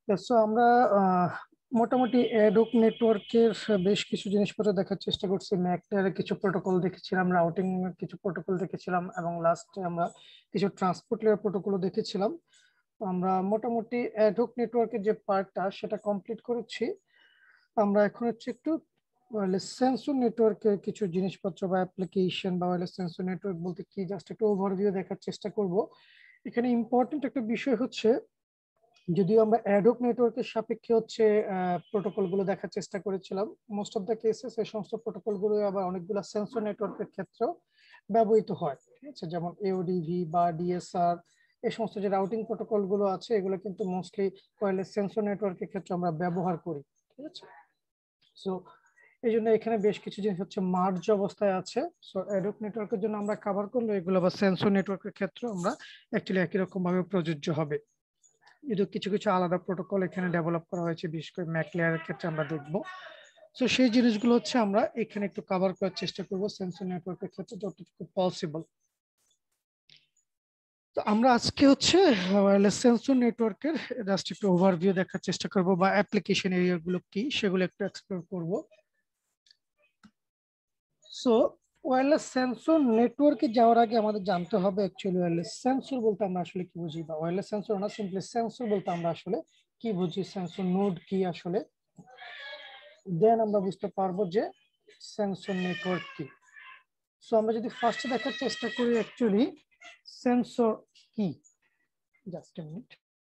So আমরা মোটামুটি অ্যাডোক নেটওয়ার্কের বেশ কিছু জিনিসপত্র দেখার চেষ্টা করছি। ম্যাকটার কিছু প্রোটোকল দেখেছিলাম, রাউটিং কিছু প্রোটোকল দেখেছিলাম, এবং লাস্টে আমরা কিছু ট্রান্সপোর্ট লেয়ার প্রোটোকলও দেখেছিলাম। আমরা মোটামুটি অ্যাডোক নেটওয়ার্কের যে পার্টটা সেটা কমপ্লিট করেছি। আমরা এখন হচ্ছে একটু ওয়্যারলেস সেন্সর নেটওয়ার্কের কিছু জিনিসপত্র বা অ্যাপ্লিকেশন বা ওয়্যারলেস সেন্সর নেটওয়ার্ক বলতে কি জাস্ট একটু ওভারভিউ দেখার চেষ্টা করব। এখানে ইম্পর্টেন্ট একটা বিষয় হচ্ছে, যদিও আমরা অ্যাডহক নেটওয়ার্কের সাপেক্ষে হচ্ছে প্রোটোকল গুলো দেখার চেষ্টা করেছিলাম, মোস্ট অফ দ্য কেসেস এই সমস্ত প্রোটোকল গুলো আবার অনেকগুলো সেন্সর নেটওয়ার্কের ক্ষেত্রেও ব্যবহৃত হয়। ঠিক আছে, যেমন এওডিভি বা ডিএসআর, এই সমস্ত যে রাউটিং প্রোটোকল গুলো আছে এগুলো কিন্তু মোস্টলি ওয়্যারলেস সেন্সর নেটওয়ার্কের ক্ষেত্রে আমরা ব্যবহার করি। ঠিক আছে, সো এই জন্য এখানে বেশ কিছু জিনিস হচ্ছে মার্জ অবস্থায় আছে। সো অ্যাডহক নেটওয়ার্কের জন্য আমরা কভার করলে এগুলো আবার সেন্সর নেটওয়ার্কের ক্ষেত্রে আমরা অ্যাকচুয়ালি একই রকম ভাবে প্রযোজ্য হবে। যদিও কিছু কিছু আলাদা প্রোটোকল এখানে ডেভেলপ করা হয়েছে, বিশেষ করে ম্যাক লেয়ারের ক্ষেত্রে আমরা দেখবো। তো সেই জিনিসগুলো হচ্ছে আমরা এখানে একটু কভার করার চেষ্টা করব সেন্সর নেটওয়ার্কের ক্ষেত্রে যতটুকু পসিবল। তো আমরা আজকে হচ্ছে ওয়্যারলেস সেন্সর নেটওয়ার্কের জাস্ট একটু ওভারভিউ দেখার চেষ্টা করব, বা অ্যাপ্লিকেশন এরিয়া গুলো কি সেগুলো একটু এক্সপ্লোর করব। সো ওয়্যারলেস সেন্সর নেটওয়ার্কে যাওয়ার আগে আমাদের জানতে হবে অ্যাকচুয়ালি ওয়্যারলেস সেন্সর বলতে আমরা আসলে কি বুঝি, বা ওয়্যারলেস সেন্সর না সিম্পলি সেন্সর বলতে আমরা আসলে কি বুঝি, সেন্সর নোড কি আসলে, দেন আমরা বুঝতে পারবো যে সেন্সর নেটওয়ার্ক কি। সো আমরা যদি ফার্স্টে দেখার চেষ্টা করি অ্যাকচুয়ালি সেন্সর কি, just a minute.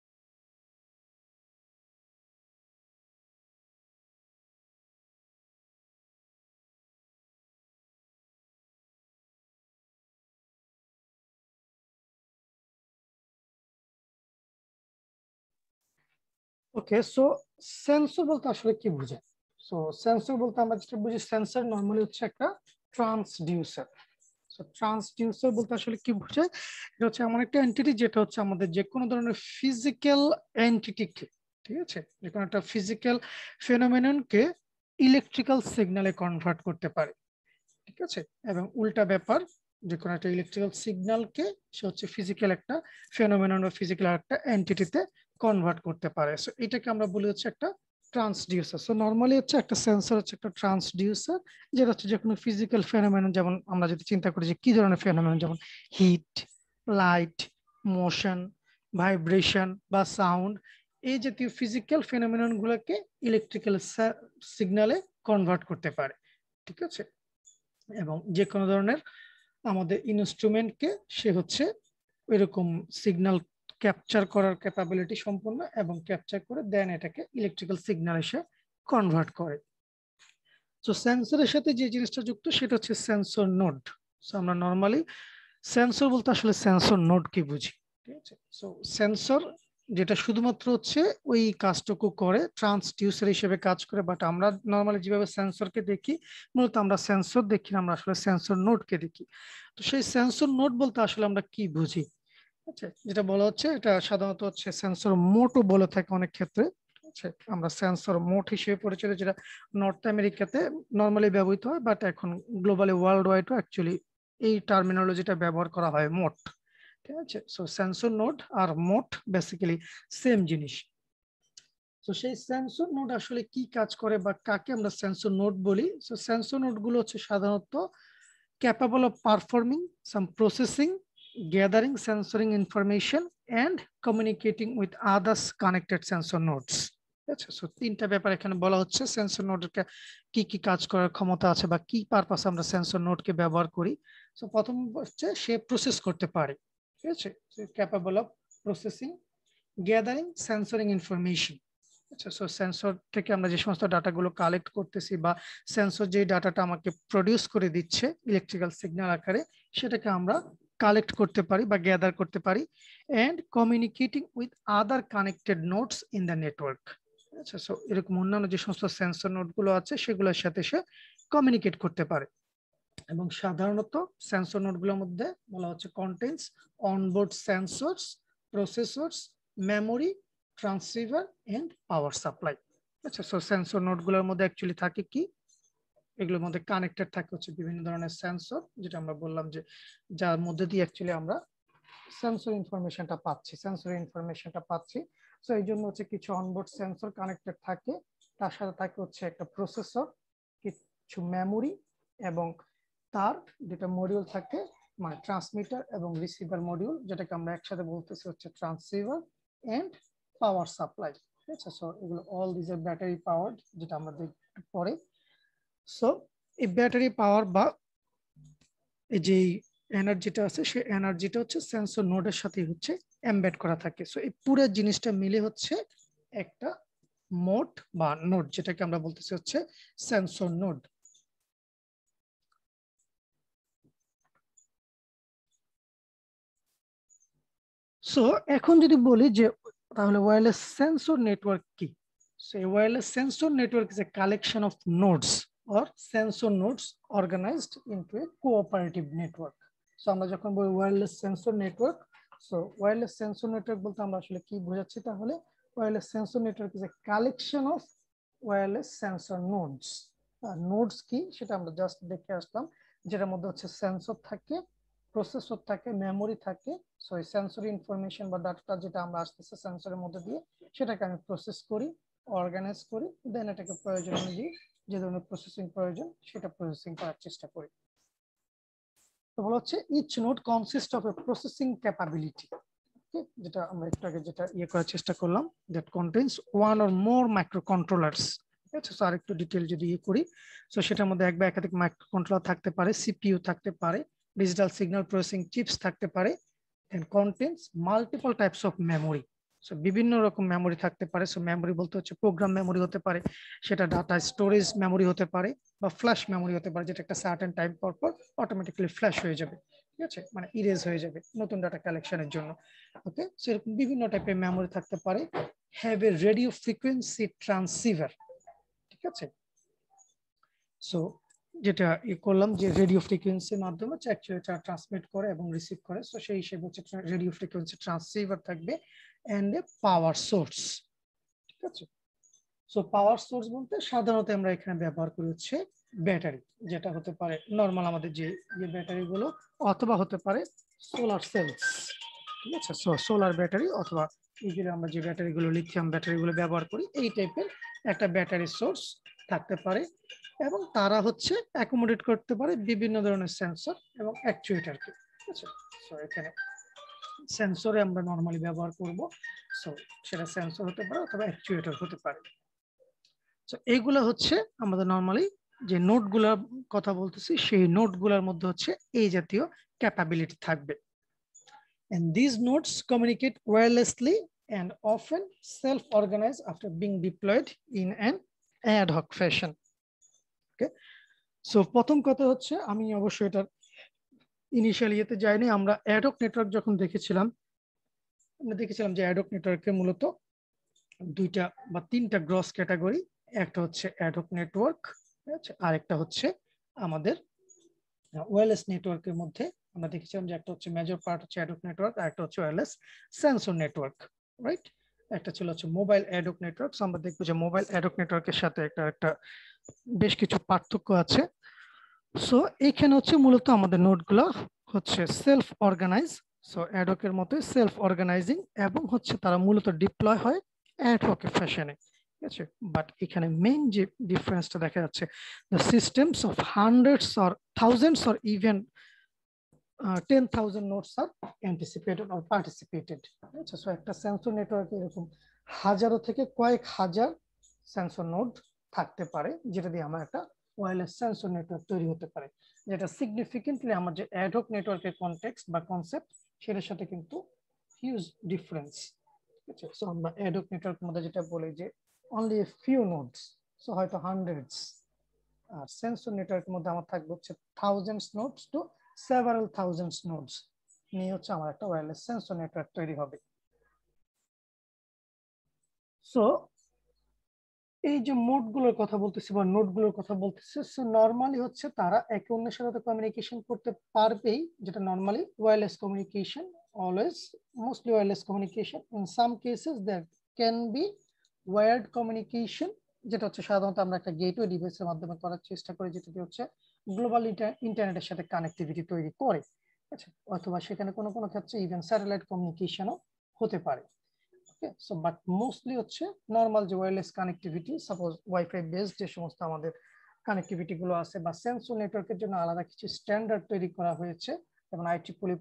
Okay, so sensor বলতে আসলে কি বোঝায়? সো সেন্সর বলতে আমরা যেটা বুঝি, সেন্সর নরমালি হচ্ছে একটা ট্রান্সডিউসার। সো ট্রান্সডিউসার বলতে আসলে কি বোঝায়? এটা হচ্ছে এমন একটা এন্টিটি যেটা হচ্ছে আমাদের যে কোনো ধরনের ফিজিক্যাল এন্টিটিকে, ঠিক আছে, যে কোনো একটা ফিজিক্যাল ফেনোমেননকে ইলেকট্রিক্যাল সিগন্যালে কনভার্ট করতে পারে। ঠিক আছে, এবং উল্টা ব্যাপার, যে কোনো একটা ইলেকট্রিক্যাল সিগন্যালকে সে হচ্ছে ফিজিক্যাল একটা ফেনোমেনন বা ফিজিক্যাল একটা এন্টিটিতে কনভার্ট করতে পারে। সো এটাকে আমরা বলি হচ্ছে একটা ট্রান্সডিউসার। সো নর্মালি হচ্ছে একটা সেন্সর হচ্ছে একটা ট্রান্সডিউসার, যেটা হচ্ছে যে কোনো ফিজিক্যাল ফেনোমেনন, যেমন আমরা যদি চিন্তা করি যে কি ধরনের ফেনোমেনন, যেমন হিট, লাইট, মোশন, ভাইব্রেশন বা সাউন্ড, এই জাতীয় ফিজিক্যাল ফেনোমেনন গুলোকে ইলেকট্রিক্যাল সিগন্যালে কনভার্ট করতে পারে। ঠিক আছে, এবং যে কোনো ধরনের আমাদের ইনস্ট্রুমেন্টকে সে হচ্ছে এরকম সিগন্যাল ক্যাপচার করার ক্যাপাবিলিটি সম্পন্ন, এবং ক্যাপচার করে দেন এটাকে ইলেকট্রিক্যাল সিগন্যাল এসে কনভার্ট করে। তো সেন্সরের সাথে যে জিনিসটা যুক্ত সেটা হচ্ছে সেন্সর নোড। সো আমরা নর্মালি সেন্সর বলতে আসলে সেন্সর নোড কি বুঝি। ঠিক আছে, সো সেন্সর যেটা শুধুমাত্র হচ্ছে ওই কাজটুকু করে, ট্রান্সডিউসার হিসেবে কাজ করে, বাট আমরা নর্মালি যেভাবে সেন্সরকে দেখি, মূলত আমরা সেন্সর দেখি না, আমরা আসলে সেন্সর নোডকে দেখি। তো সেই সেন্সর নোড বলতে আসলে আমরা কি বুঝি? আচ্ছা, যেটা বলা হচ্ছে এটা সাধারণত হচ্ছে সেন্সর মোটও বলে থাকে অনেক ক্ষেত্রে। ঠিক আছে, আমরা সেন্সর মোট হিসেবে পরিচিত, যেটা নর্থ আমেরিকাতে নর্মালি ব্যবহৃত হয়, বাট এখন গ্লোবালি ওয়ার্ল্ড ওয়াইডও অ্যাকচুয়ালি এই টার্মিনোলজিটা ব্যবহার করা হয়, মোট। ঠিক আছে, সো সেন্সর নোড আর মোট বেসিক্যালি সেম জিনিস। তো সেই সেন্সর নোড আসলে কি কাজ করে বা কাকে আমরা সেন্সর নোড বলি? সো সেন্সর নোড গুলো হচ্ছে সাধারণত capable of performing some processing, gathering sensoring information and communicating with others connected sensor nodes। আচ্ছা, সো তিনটা ব্যাপার এখানে বলা হচ্ছে সেন্সর নোডের কি কি কাজ করার ক্ষমতা আছে বা কি পারপাসে আমরা সেন্সর নোডকে ব্যবহার করি। সো প্রথম হচ্ছে সে প্রসেস করতে পারে। ঠিক আছে, capable of processing, gathering, sensoring information. আচ্ছা, সো সেন্সর থেকে আমরা যে সমস্ত ডাটাগুলো কালেক্ট করতেছি, বা সেন্সর যে ডাটাটা আমাকে প্রডিউস করে দিচ্ছে ইলেকট্রিক্যাল সিগন্যাল আকারে, সেটাকে আমরা কালেক্ট করতে পারি বা গ্যাদার করতে পারি, and communicating with other connected nodes in the network. আচ্ছা, সো এরকম অন্যান্য যে সমস্ত সেন্সর নোড গুলো আছে সেগুলোর সাথে সে কমিউনিকেট করতে পারে। এবং সাধারণত সেন্সর নোডগুলোর মধ্যে বলা হচ্ছে contents onboard sensors, processors, memory, transceiver and power supply. আচ্ছা, সো সেন্সর নোডগুলোর মধ্যে অ্যাকচুয়ালি থাকে কি, এগুলোর মধ্যে কানেক্টেড থাকে হচ্ছে বিভিন্ন ধরনের সেন্সর, যেটা আমরা বললাম যে যার মধ্যে দিয়ে অ্যাকচুয়ালি আমরা সেন্সর ইনফরমেশনটা পাচ্ছি। সো এই জন্য হচ্ছে কিছু অনবোর্ড সেন্সর কানেক্টেড থাকে, তার সাথে থাকে হচ্ছে একটা প্রসেসর, কিছু মেমোরি, এবং তার যেটা মডিউল থাকে মানে ট্রান্সমিটার এবং রিসিভার মডিউল, যেটাকে আমরা একসাথে বলতেছি হচ্ছে ট্রান্সসিভার এন্ড পাওয়ার সাপ্লাই। ঠিক আছে, সো এগুলো অল দিস আর ব্যাটারি পাওয়ার্ড, যেটা আমরা দেখব পরে। সো এই ব্যাটারি পাওয়ার বা এই যে এনার্জিটা আছে, সেই এনার্জিটা হচ্ছে সেন্সর নোডের সাথে হচ্ছে এমবেড করা থাকে। সো এই পুরো জিনিসটা মিলে হচ্ছে একটা মোড বা নোড, যেটাকে আমরা বলতেছি হচ্ছে সেন্সর নোড। সো এখন যদি বলি যে তাহলে ওয়্যারলেস সেন্সর নেটওয়ার্ক কি? So a wireless sensor network is a collection of nodes or sensor nodes organized into a cooperative network. So আমরা যখন বলি wireless sensor network, so wireless sensor network বলতে আমরা আসলে কি বোঝাচ্ছি? তাহলে wireless sensor network is a collection of wireless sensor nodes. Nodes কি সেটা আমরা জাস্ট দেখে আসলাম, যেটার মধ্যে হচ্ছে সেন্সর থাকে, প্রসেসর থাকে, মেমোরি থাকে। সো এই সেন্সরি ইনফরমেশন বা ডাটাটা যেটা আমরা আসতেছে সেন্সরের মধ্যে দিয়ে, সেটাকে আমি প্রসেস করি, অর্গানাইজ করি, দেন এটাকে প্রয়োজন অনুযায়ী যে ধরনের প্রসেসিং প্রয়োজন সেটা প্রসেসিং করার চেষ্টা করি। তো বলা হচ্ছে each node consist of a processing capability, যেটা আমরা একটু আগে যেটা করার চেষ্টা করলাম, that contains one or more microcontrollers. ঠিক আছে, আর একটু ডিটেল যদি করি, তো সেটার মধ্যে এক বা একাধিক মাইক্রো কন্ট্রোলার থাকতে পারে, সিপিইউ থাকতে পারে, ডিজিটাল সিগন্যাল প্রসেসিং চিপস থাকতে পারে, and contains multiple types of memory. So বিভিন্ন রকম মেমোরি থাকতে পারে। সো মেমোরি বলতে হচ্ছে প্রোগ্রাম মেমোরি হতে পারে, সেটা ডাটা স্টোরেজ মেমোরি হতে পারে, বা ফ্ল্যাশ মেমোরি হতে পারে, যেটা একটা সার্টেন টাইম পর পর অটোমেটিক্যালি ফ্ল্যাশ হয়ে যাবে। ঠিক আছে, মানে ইরেজ হয়ে যাবে নতুন ডাটা কালেকশনের জন্য। ওকে, সেরকম বিভিন্ন টাইপের মেমোরি থাকতে পারে। Have a radio frequency transceiver. ঠিক আছে, সো যেটা করলাম যে রেডিও ফ্রিকোয়েন্সির মাধ্যমে হচ্ছে অ্যাকচুয়েটার ট্রান্সমিট করে এবং রিসিভ করে। সো সেই হিসেবে হচ্ছে রেডিও ফ্রিকোয়েন্সি ট্রান্সসিভার থাকবে এন্ড এ পাওয়ার সোর্স। ঠিক আছে, সো পাওয়ার সোর্স বলতে সাধারণত আমরা এখানে ব্যবহার করি হচ্ছে ব্যাটারি, যেটা হতে পারে নর্মাল আমাদের যে ব্যাটারি গুলো, অথবা হতে পারে সোলার সেলস। ঠিক আছে, সো সোলার ব্যাটারি, অথবা ইউজুয়ালি আমরা যে ব্যাটারি গুলো লিথিয়াম ব্যাটারি গুলো ব্যবহার করি, এই টাইপের একটা ব্যাটারি সোর্স থাকতে পারে। এবং তারা হচ্ছে অ্যাকোমোডেট করতে পারে বিভিন্ন ধরনের সেন্সর এবং অ্যাকচুয়েটারকে। ঠিক আছে, সো এখানে সেন্সরে আমরা নর্মালি ব্যবহার করব, সো সেটা সেন্সর হতে পারে অথবা অ্যাকচুয়েটর হতে পারে। সো এইগুলো হচ্ছে আমাদের নর্মালি যে নোটগুলোর কথা বলতেছি, সেই নোটগুলোর মধ্যে হচ্ছে এই জাতীয় ক্যাপাবিলিটি থাকবে। And these nodes communicate wirelessly and often self-organize after being deployed in an ad hoc fashion. Okay, so প্রথম কথা হচ্ছে আমি অবশ্যই এটা ইনিশিয়াল ইয়েতে যাইনি, আমরা অ্যাডহক নেটওয়ার্ক যখন দেখেছিলাম, আমরা দেখেছিলাম যে অ্যাডহক নেটওয়ার্কে মূলত দুইটা বা তিনটা গ্রস ক্যাটাগরি। একটা হচ্ছে অ্যাডহক নেটওয়ার্ক, আর একটা হচ্ছে আমাদের ওয়্যারলেস নেটওয়ার্কের মধ্যে আমরা দেখেছিলাম যে একটা হচ্ছে মেজর পার্ট হচ্ছে অ্যাডহক নেটওয়ার্ক, আর একটা হচ্ছে ওয়্যারলেস সেন্সর নেটওয়ার্ক, রাইট? একটা ছিল হচ্ছে মোবাইল অ্যাডহক নেটওয়ার্ক। আমরা দেখবো যে মোবাইল অ্যাডহক নেটওয়ার্কের সাথে একটা বেশ কিছু পার্থক্য আছে। সো এইখানে হচ্ছে মূলত আমাদের নোডগুলো হচ্ছে সেলফ অর্গানাইজ, সো অ্যাডহকের মতো সেলফ অর্গানাইজিং, এবং হচ্ছে তারা মূলত ডিপ্লয় হয় অ্যাডহক ফ্যাশনে। ঠিক আছে, বাট এখানে মেইন যে ডিফারেন্সটা দেখা যাচ্ছে, the systems of hundreds or thousands or even 10,000 nodes are anticipated or participated. আচ্ছা, সো একটা সেন্সর নেটওয়ার্কে এরকম হাজারো থেকে কয়েক হাজার সেন্সর নোড থাকতে পারে, যেটা দিয়ে আমার একটা ওয়্যারলেস সেন্সর নেটওয়ার্ক তৈরি হতে পারে, যেটা সিগনিফিকেন্টলি আমার যে অ্যাডহক নেটওয়ার্কের কনটেক্সট বা কনসেপ্ট সেটার সাথে কিন্তু হিউজ ডিফারেন্স। ঠিক আছে, সো আমরা অ্যাডহক নেটওয়ার্কের মধ্যে যেটা বলি যে only a few nodes, so হয়তো হান্ড্রেডস। আর সেন্সর নেটওয়ার্কের মধ্যে আমার থাকবে হচ্ছে thousands nodes to several thousands nodes নিয়ে হচ্ছে আমার একটা ওয়্যারলেস সেন্সর নেটওয়ার্ক তৈরি হবে। সো এই যে মোডগুলোর কথা বলতেছি বা নোডগুলোর কথা বলতেছি, সো নরমালি হচ্ছে তারা একে অন্যের সাথে কমিউনিকেশন করতে পারবেই, যেটা normally wireless communication, always mostly wireless communication. In some cases there can be wired communication, যেটা হচ্ছে সাধারণত আমরা একটা গেটওয়ে ডিভাইসের মাধ্যমে করার চেষ্টা করি, যেটা হচ্ছে গ্লোবাল ইন্টারনেটের সাথে কানেক্টিভিটি তৈরি করে। আচ্ছা, অথবা সেখানে কোনো কোনো ক্ষেত্রে ইভেন স্যাটেলাইট কমিউনিকেশনও হতে পারে। ওকে, সো বাট মোস্টলি হচ্ছে নর্মাল যে wireless connectivity, suppose wifi based যে সমস্ত আমাদের কানেক্টিভিটি গুলো আছে বা সেন্সর নেটওয়ার্কের জন্য আলাদা কিছু স্ট্যান্ডার্ড তৈরি করা হয়েছে, যেমন IEEE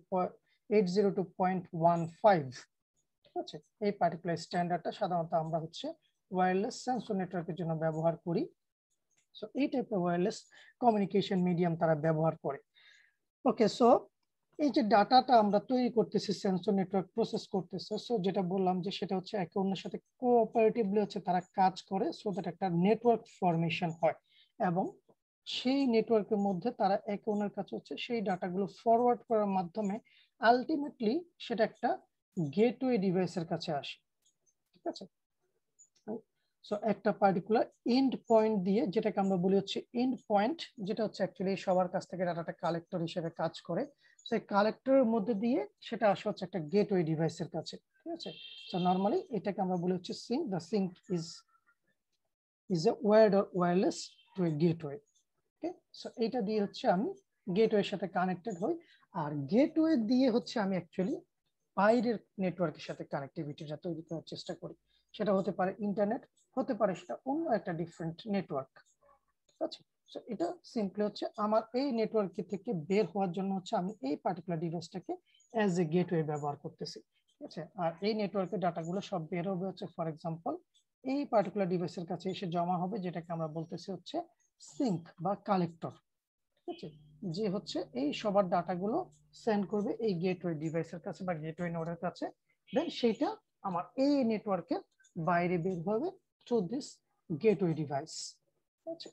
802.15, ঠিক আছে। এই পার্টিকুলার স্ট্যান্ডার্ডটা সাধারণত আমরা হচ্ছে ওয়্যারলেস সেন্সর নেটওয়ার্কের জন্য ব্যবহার করি। সো এই টাইপের ওয়্যারলেস কমিউনিকেশন মিডিয়াম তারা ব্যবহার করে। ওকে, সো এই যে ডাটাটা আমরা তৈরি করতেছি, সেন্সর নেটওয়ার্ক প্রসেস করতেছে, সো যেটা বললাম যে সেটা হচ্ছে একে অন্যের সাথে কোঅপারেটিভলি হচ্ছে তারা কাজ করে, সো দ্যাট একটা নেটওয়ার্ক ফরমেশন হয় এবং সেই নেটওয়ার্কের মধ্যে তারা একে অন্যের কাছে হচ্ছে সেই ডাটাগুলো ফরওয়ার্ড করার মাধ্যমে আলটিমেটলি সেটা একটা গেটওয়ে ডিভাইসের কাছে আসে, ঠিক আছে। সো একটা পার্টিকুলার এন্ড পয়েন্ট দিয়ে, যেটাকে আমরা বলি হচ্ছে এন্ড পয়েন্ট, যেটা হচ্ছে অ্যাকচুয়ালি সবার কাছ থেকে ডাটাটা কালেক্টর হিসেবে কাজ করে, সেই কালেক্টরের মধ্যে দিয়ে সেটা আসে হচ্ছে একটা গেটওয়ে ডিভাইসের কাছে, ঠিক আছে। সো নরমালি এটাকে আমরা বলি হচ্ছে sink. The sink is a wired or wireless to a gateway. Okay, so এইটা দিয়ে হচ্ছে আমি গেটওয়ের সাথে কানেক্টেড হই, আর গেটওয়ে দিয়ে হচ্ছে আমি অ্যাকচুয়ালি বাইরের নেটওয়ার্কের সাথে কানেক্টিভিটিটা তৈরি করার চেষ্টা করি। সেটা হতে পারে ইন্টারনেট, হতে পারে সেটা অন্য একটা ডিফারেন্ট নেটওয়ার্ক, ঠিক আছে। সো এটা সিম্পলি হচ্ছে আমার এই নেটওয়ার্ক থেকে বের হওয়ার জন্য হচ্ছে আমি এই পার্টিকুলার ডিভাইসটাকে অ্যাজ এ গেটওয়ে ব্যবহার করতেছি, ঠিক আছে। আর এই নেটওয়ার্কের ডাটাগুলো সব বের হবে হচ্ছে ফর এক্সাম্পল এই পার্টিকুলার ডিভাইসের কাছে এসে জমা হবে, যেটাকে আমরা বলতেছি হচ্ছে সিঙ্ক বা কালেক্টর, ঠিক আছে। যে হচ্ছে এই সবার ডাটাগুলো সেন্ড করবে এই গেটওয়ে ডিভাইসের কাছে বা গেটওয়ে নোডের কাছে, দেন সেটা আমার এই নেটওয়ার্কের বাইরে বের হবে থ্রু দিস গেটওয়ে ডিভাইস, ঠিক আছে।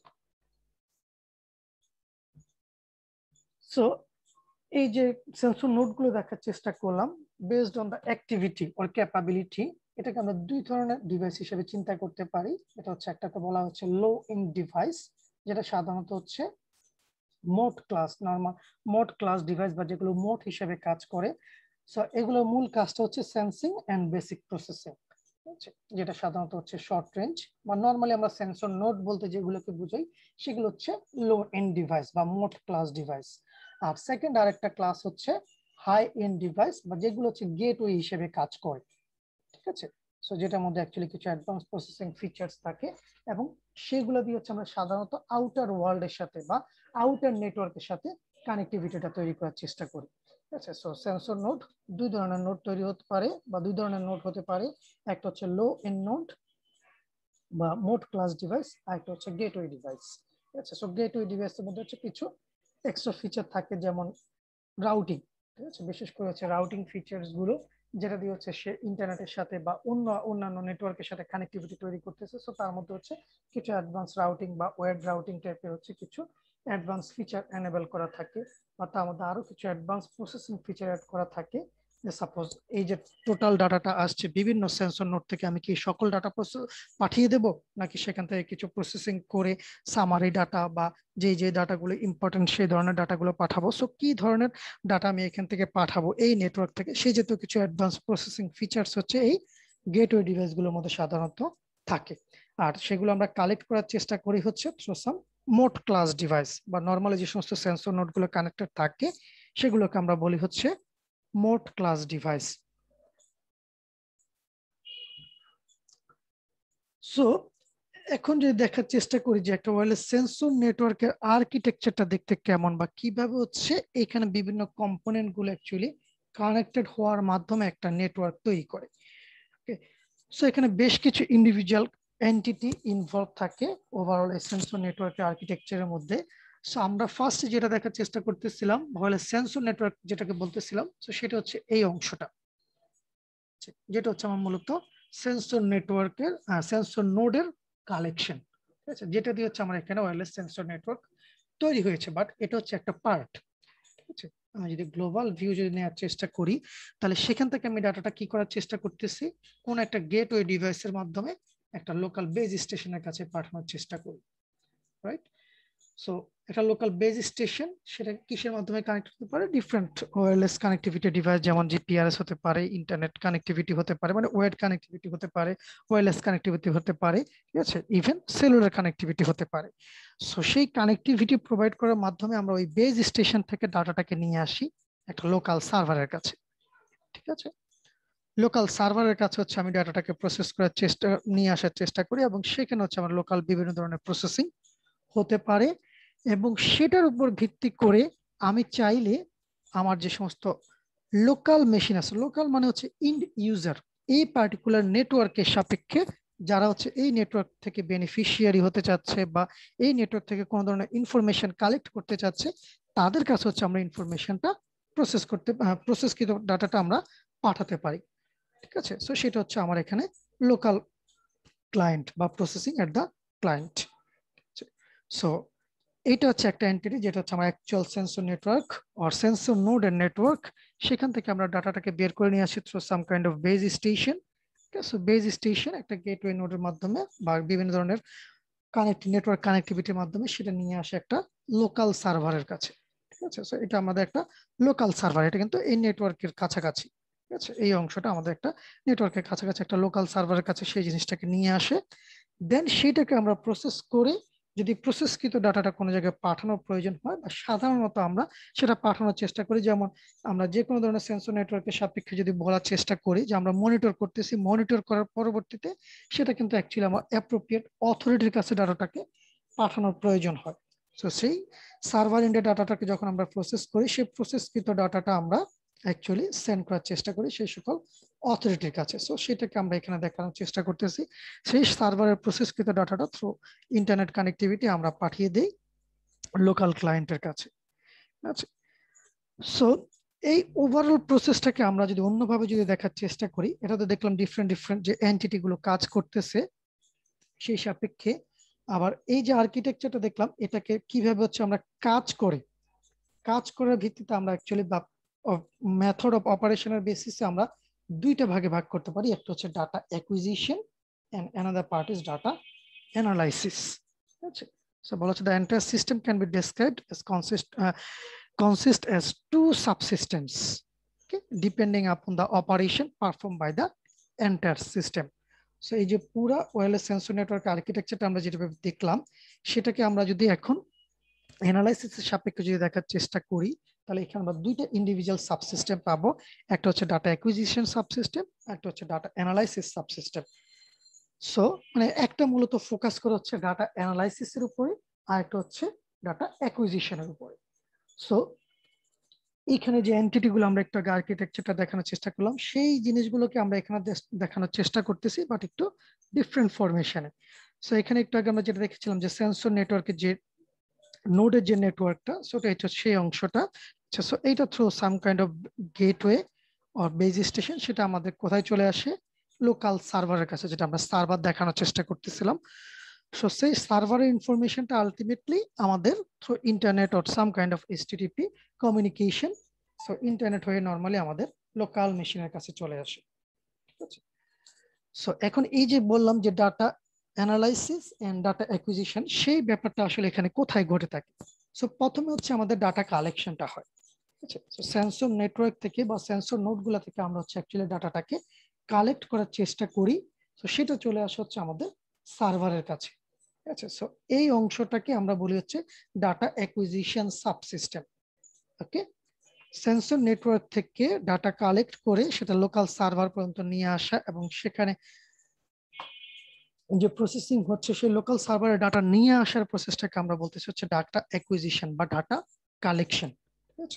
সো এই যে সেন্সর নোডগুলো দেখার চেষ্টা করলাম based on the activity or capability, এটাকে আমরা দুই ধরনের ডিভাইস হিসেবে চিন্তা করতে পারি। এটা হচ্ছে একটাকে বলা হচ্ছে লো এন্ড ডিভাইস, যেটা সাধারণত হচ্ছে mote class, normal mote class device বা যেগুলো মোড হিসেবে কাজ করে। সো এগুলোর মূল কাজটা হচ্ছে সেন্সিং এন্ড বেসিক প্রসেসিং, যেটা সাধারণত হচ্ছে শর্ট রেঞ্জ বা নরমালি আমরা সেন্সর নোড বলতে যেগুলোকে বুঝাই সেগুলো হচ্ছে লো এন্ড ডিভাইস বা মোড ক্লাস ডিভাইস। আর সেকেন্ড আরেকটা ক্লাস হচ্ছে হাই এন্ড ডিভাইস বা যেগুলো হচ্ছে গেটওয়ে হিসেবে কাজ করে, ঠিক আছে। সো যেটার মধ্যে অ্যাকচুয়ালি কিছু অ্যাডভান্স প্রসেসিং ফিচার্স থাকে এবং সেগুলো দিয়ে হচ্ছে আমরা সাধারণত আউটার ওয়ার্ল্ডের সাথে বা আউটার নেটওয়ার্কের সাথে কানেক্টিভিটিটা তৈরি করার চেষ্টা করি, ঠিক আছে। সো সেন্সর নোড দুই ধরনের নোড তৈরি হতে পারে বা দুই ধরনের নোড হতে পারে, একটা হচ্ছে লো এন্ড নোড বা মোড ক্লাস ডিভাইস, আর একটা হচ্ছে গেটওয়ে ডিভাইস, ঠিক আছে। সো গেটওয়ে ডিভাইসের মধ্যে হচ্ছে কিছু এক্সট্রা ফিচার থাকে, যেমন রাউটিং, ঠিক আছে। বিশেষ করে হচ্ছে রাউটিং ফিচার্স গুলো যেটা দিয়ে হচ্ছে সে ইন্টারনেটের সাথে বা অন্যান্য নেটওয়ার্কের সাথে কানেক্টিভিটি তৈরি করতেছে। সো তার মধ্যে হচ্ছে কিছু অ্যাডভান্স রাউটিং বা ওয়েব রাউটিং টাইপের হচ্ছে কিছু অ্যাডভান্স ফিচার এনেবল করা থাকে, বা তার মধ্যে আরো কিছু অ্যাডভান্স প্রসেসিং ফিচার অ্যাড করা থাকে। যে সাপোজ এই যে টোটাল ডাটাটা আসছে বিভিন্ন সেন্সর নোড থেকে, আমি কি সকল ডাটা পাঠিয়ে দেব, নাকি সেখান থেকে কিছু প্রসেসিং করে সামারি ডাটা বা যে ডাটাগুলো ইম্পর্টেন্ট সেই ধরনের ডাটাগুলো পাঠাবো। সো কি ধরনের ডাটা আমি এখান থেকে পাঠাবো এই নেটওয়ার্ক থেকে, সেই জাতীয় কিছু অ্যাডভান্স প্রসেসিং ফিচার্স হচ্ছে এই গেটওয়ে ডিভাইসগুলোর মধ্যে সাধারণত থাকে। আর সেগুলো আমরা কালেক্ট করার চেষ্টা করি হচ্ছে through some mote class device বা নর্মালি যে সমস্ত সেন্সর নোডগুলো কানেক্টেড থাকে সেগুলোকে আমরা বলি হচ্ছে মোড ক্লাস ডিভাইস। সো এখন যদি দেখার চেষ্টা করি যে একটা ওয়্যারলেস সেন্সর নেটওয়ার্কের আর্কিটেকচারটা দেখতে কেমন বা কিভাবে হচ্ছে এখানে বিভিন্ন কম্পোনেন্ট গুলো অ্যাকচুয়ালি কানেক্টেড হওয়ার মাধ্যমে একটা নেটওয়ার্ক তৈরি করে। সো এখানে বেশ কিছু ইন্ডিভিজুয়াল এন্টিটি ইনভলভ থাকে ওভারঅল এই সেন্সর নেটওয়ার্কের আর্কিটেকচারের মধ্যে। সো আমরা ফার্স্ট যেটা দেখার চেষ্টা করতেছিলাম ওয়্যারলেস সেন্সর নেটওয়ার্ক যেটাকে বলতেছিলাম, সো সেটা হচ্ছে এই অংশটা, যেটা হচ্ছে আমার মূলত সেন্সর নেটওয়ার্কের সেন্সর নোডের কালেকশন, ঠিক আছে, যেটা দিয়ে হচ্ছে আমার এখানে ওয়্যারলেস সেন্সর নেটওয়ার্ক তৈরি হয়েছে। বাট এটা হচ্ছে একটা পার্ট, ঠিক আছে। আমি যদি গ্লোবাল ভিউ যদি নেওয়ার চেষ্টা করি, তাহলে সেখান থেকে আমি ডাটাটা কি করার চেষ্টা করতেছি, কোন একটা গেটওয়ে ডিভাইসের মাধ্যমে একটা লোকাল বেজ স্টেশনের কাছে পাঠানোর চেষ্টা করি, রাইট। সো একটা লোকাল বেজ স্টেশন সেটা কিসের মাধ্যমে কানেক্ট হতে পারে, ডিফারেন্ট ওয়্যারলেস কানেক্টিভিটি ডিভাইস, যেমন জিপিআরএস হতে পারে, ইন্টারনেট কানেক্টিভিটি হতে পারে, মানে ওয়্যার্ড কানেক্টিভিটি হতে পারে, ওয়্যারলেস কানেক্টিভিটি হতে পারে, ঠিক আছে, ইভেন সেলুলার কানেক্টিভিটি হতে পারে। সো সেই কানেক্টিভিটি প্রোভাইড করার মাধ্যমে আমরা ওই বেজ স্টেশন থেকে ডাটাটাকে নিয়ে আসি একটা লোকাল সার্ভারের কাছে, ঠিক আছে। লোকাল সার্ভারের কাছে হচ্ছে আমি ডাটাটাকে প্রসেস করার চেষ্টা নিয়ে আসার চেষ্টা করি, এবং সেখানে হচ্ছে আমার লোকাল বিভিন্ন ধরনের প্রসেসিং হতে পারে, এবং সেটার উপর ভিত্তি করে আমি চাইলে আমার যে সমস্ত লোকাল মেশিন আছে, লোকাল মানে হচ্ছে ইন্ড ইউজার, এই পার্টিকুলার নেটওয়ার্কের সাপেক্ষে যারা হচ্ছে এই নেটওয়ার্ক থেকে বেনিফিশিয়ারি হতে চাচ্ছে বা এই নেটওয়ার্ক থেকে কোনো ধরনের ইনফরমেশন কালেক্ট করতে চাচ্ছে, তাদের কাছে হচ্ছে আমরা ইনফরমেশনটা প্রসেসকৃত ডাটাটা আমরা পাঠাতে পারি। ঠিক আছে, সো সেটা হচ্ছে আমার এখানে লোকাল ক্লায়েন্ট বা processing at the client. So এটা হচ্ছে একটা এন্টিটি যেটা হচ্ছে আমার actual sensor network or sensor node and network. সেখান থেকে আমরা ডাটাটাকে বের করে নিয়ে আসি through some kind of base station. So base station একটা গেটওয়ে নোডের মাধ্যমে বা বিভিন্ন ধরনের নেটওয়ার্ক কানেক্টিভিটির মাধ্যমে সেটা নিয়ে আসে একটা লোকাল সার্ভারের কাছে। ঠিক আছে, সো এটা আমাদের একটা লোকাল সার্ভার, এটা কিন্তু এই নেটওয়ার্কের কাছাকাছি। ঠিক আছে, এই অংশটা আমাদের একটা নেটওয়ার্কের কাছাকাছি একটা লোকাল সার্ভারের কাছে সেই জিনিসটাকে নিয়ে আসে। দেন সেটাকে আমরা প্রসেস করে যদি প্রসেসকৃত ডাটাটা কোনো জায়গায় পাঠানোর প্রয়োজন হয়, বা সাধারণত আমরা সেটা পাঠানোর চেষ্টা করি, যেমন আমরা যে কোনো ধরনের সেন্সর নেটওয়ার্কের সাপেক্ষে যদি বলার চেষ্টা করি যে আমরা মনিটর করতেছি, মনিটর করার পরবর্তীতে সেটা কিন্তু অ্যাকচুয়ালি আমার অ্যাপ্রোপ্রিয়েট অথরিটির কাছে ডাটাটাকে পাঠানোর প্রয়োজন হয়। তো সেই সার্ভার ইন্ডে ডাটাটাকে যখন আমরা প্রসেস করি, সেই প্রসেসকৃত ডাটাটা আমরা অ্যাকচুয়ালি সেন্ড করার চেষ্টা করি সেই সকল অথরিটির কাছে। সো সেটাকে আমরা এখানে দেখানোর চেষ্টা করতেছি, সেই সার্ভারের প্রসেসকৃত ডাটাটা থ্রু ইন্টারনেট কানেক্টিভিটি আমরা পাঠিয়ে দেই লোকাল ক্লায়েন্টের কাছে। আচ্ছা, সো এই ওভারঅল প্রসেসটাকে আমরা যদি অন্যভাবে যদি দেখার চেষ্টা করি, এটা তো দেখলাম ডিফারেন্ট ডিফারেন্ট যে এন্টিটি গুলো কাজ করতেছে সেই সাপেক্ষে। আবার এই যে আর্কিটেকচারটা দেখলাম, এটাকে কিভাবে হচ্ছে আমরা কাজ করার ভিত্তিতে আমরা অ্যাকচুয়ালি বা মেথড অফ অপারেশনের বেসিসে আমরা দুইটা ভাগে ভাগ করতে পারি। একটা হচ্ছে data acquisition and another part is data analysis. আচ্ছা, সো বলা হচ্ছে the entire system can be described as consist as two subsystems, okay, depending upon the operation performed by the entire system. So এই যে পুরা wireless sensor network আর্কিটেকচারটা আমরা যেটা দেখলাম, সেটাকে আমরা যদি এখন অ্যানালাইসিসের সাপেক্ষে যদি দেখার চেষ্টা করি, তাহলে এখানে আমরা দুইটা ইন্ডিভিজুয়াল সাবসিস্টেম পাবো। একটা হচ্ছে ডাটা অ্যাকুইজিশন সাবসিস্টেম, একটা হচ্ছে ডাটা অ্যানালাইসিস সাবসিস্টেম। সো মানে একটা মূলত ফোকাস করে হচ্ছে ডাটা অ্যানালাইসিসের উপরে, আর একটা হচ্ছে ডাটা অ্যাকুইজিশনের উপরে। সো এইখানে যে এন্টিটি গুলো আমরা একটু আর্কিটেকচারটা দেখানোর চেষ্টা করলাম, সেই জিনিসগুলোকে আমরা এখানে দেখানোর চেষ্টা করতেছি, বাট একটু ডিফারেন্ট ফরমেশনে। সো এখানে একটু আগে আমরা যেটা দেখেছিলাম যে সেন্সর নেটওয়ার্কের যে নোডের যে নেটওয়ার্কটা, সো এটা সেই অংশটা। সো এইটা through some kind of gateway or base station, সেটা আমাদের কোথায় চলে আসে, লোকাল সার্ভারের কাছে, যেটা আমরা সার্ভার দেখানোর চেষ্টা করতেছিলাম। সো সেই সার্ভারের ইনফরমেশনটা আলটিমেটলি আমাদের through internet or some kind of HTTP communication, so internet হয়ে নর্মালি আমাদের লোকাল মেশিনের কাছে চলে আসে। ঠিক আছে, সো এখন এই যে বললাম যে data analysis and data acquisition, সেই ব্যাপারটা আসলে এখানে কোথায় ঘটে থাকে। সো প্রথমে হচ্ছে আমাদের ডাটা কালেকশনটা হয়। ঠিক আছে, সেন্সর নেটওয়ার্ক থেকে বা সেন্সর নোডগুলো থেকে আমরা হচ্ছে অ্যাকচুয়ালি ডাটাটাকে কালেক্ট করার চেষ্টা করি। তো সেটা চলে আসে হচ্ছে আমাদের সার্ভারের কাছে। ঠিক আছে, সো এই অংশটাকে আমরা বলি হচ্ছে data acquisition subsystem. Okay, sensor network থেকে ডাটা কালেক্ট করে সেটা লোকাল সার্ভার পর্যন্ত নিয়ে আসা, এবং সেখানে যে প্রসেসিং হচ্ছে সেই লোকাল সার্ভারে ডাটা নিয়ে আসার প্রসেসটাকে আমরা বলতেছি হচ্ছে ডাটা অ্যাকুইজিশন বা ডাটা কালেকশন। ঠিক আছে,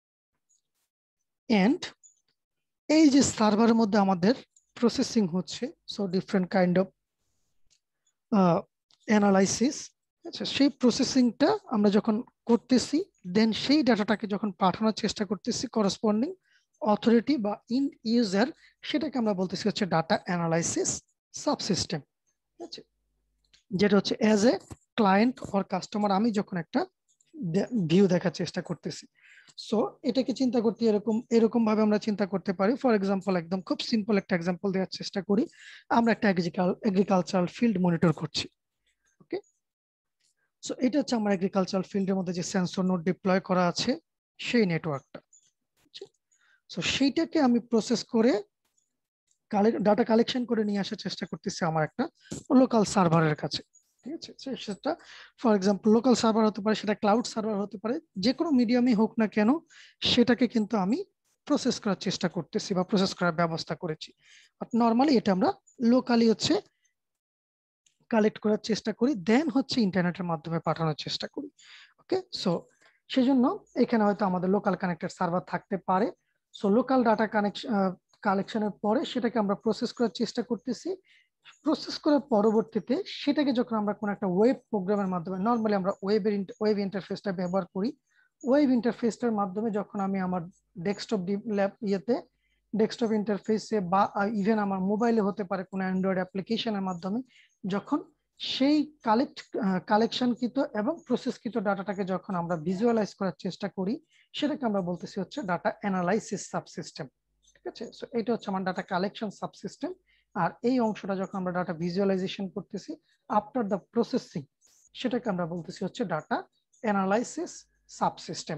এন্ড এই যে সার্ভারের মধ্যে আমাদের প্রসেসিং হচ্ছে, so different kind of analysis. আচ্ছা, সেই প্রসেসিংটা আমরা যখন করতেছি, দেন সেই ডাটাটাকে যখন পাঠানোর চেষ্টা করতেছি করসপন্ডিং অথরিটি বা ইন ইউজার, সেটাকে আমরা বলতেছি হচ্ছে ডাটা অ্যানালাইসিস সাবসিস্টেম। ঠিক আছে, যেটা হচ্ছে as a client or customer আমি যখন একটা ভিউ দেখার চেষ্টা করতেছি। সো এটাকে চিন্তা করতে এরকম ভাবে আমরা চিন্তা করতে পারি। ফর এক্সাম্পল, একদম খুব সিম্পল একটা এক্সাম্পল দেওয়ার চেষ্টা করি। আমরা একটা এগ্রিকালচারাল ফিল্ড মনিটর করছি। ওকে, সো এটা হচ্ছে আমার এগ্রিকালচারাল ফিল্ডের মধ্যে যে সেন্সর নোড ডিপ্লয় করা আছে সেই নেটওয়ার্কটা। সো সেইটাকে আমি প্রসেস করে ডাটা কালেকশন করে নিয়ে আসার চেষ্টা করতেছি আমার একটা লোকাল সার্ভারের কাছে। ঠিক আছে, সেটা ফর এক্সাম্পল লোকাল সার্ভার হতে পারে, সেটা ক্লাউড সার্ভার হতে পারে, যে কোনো মিডিয়ামে হোক না কেন, সেটাকে কিন্তু আমি প্রসেস করার চেষ্টা করতেছি বা প্রসেস করার ব্যবস্থা করেছি। বাট নর্মালি এটা আমরা লোকালি হচ্ছে কালেক্ট করার চেষ্টা করি, দেন হচ্ছে ইন্টারনেটের মাধ্যমে পাঠানোর চেষ্টা করি। ওকে, সো সেজন্য এখানে হয়তো আমাদের লোকাল কানেক্টেড সার্ভার থাকতে পারে। সো লোকাল ডাটা কালেকশনের পরে সেটাকে আমরা প্রসেস করার চেষ্টা করতেছি। প্রসেস করার পরবর্তীতে সেটাকে যখন আমরা কোনো একটা ওয়েব প্রোগ্রামের মাধ্যমে, নর্মালি আমরা ওয়েব ইন্টারফেসটা ব্যবহার করি, ওয়েব ইন্টারফেসটার মাধ্যমে যখন আমি আমার ডেস্কটপ ডেস্কটপ ইন্টারফেসে বা ইভেন আমার মোবাইলে হতে পারে কোনো অ্যান্ড্রয়েড অ্যাপ্লিকেশনের মাধ্যমে, যখন সেই কালেকশনকৃত এবং প্রসেসকৃত ডাটাটাকে যখন আমরা ভিজুয়ালাইজ করার চেষ্টা করি, সেটাকে আমরা বলতেছি হচ্ছে ডাটা অ্যানালাইসিস সাবসিস্টেম। ঠিক আছে, সো এটা হচ্ছে আমার ডাটা কালেকশন সাবসিস্টেম। আর এই অংশটা যখন আমরা ডাটা ভিজুয়ালাইজেশন করতেছি আফটার দ্য প্রসেসিং, সেটাকে আমরা বলতেছি হচ্ছে ডাটা অ্যানালাইসিস সাবসিস্টেম।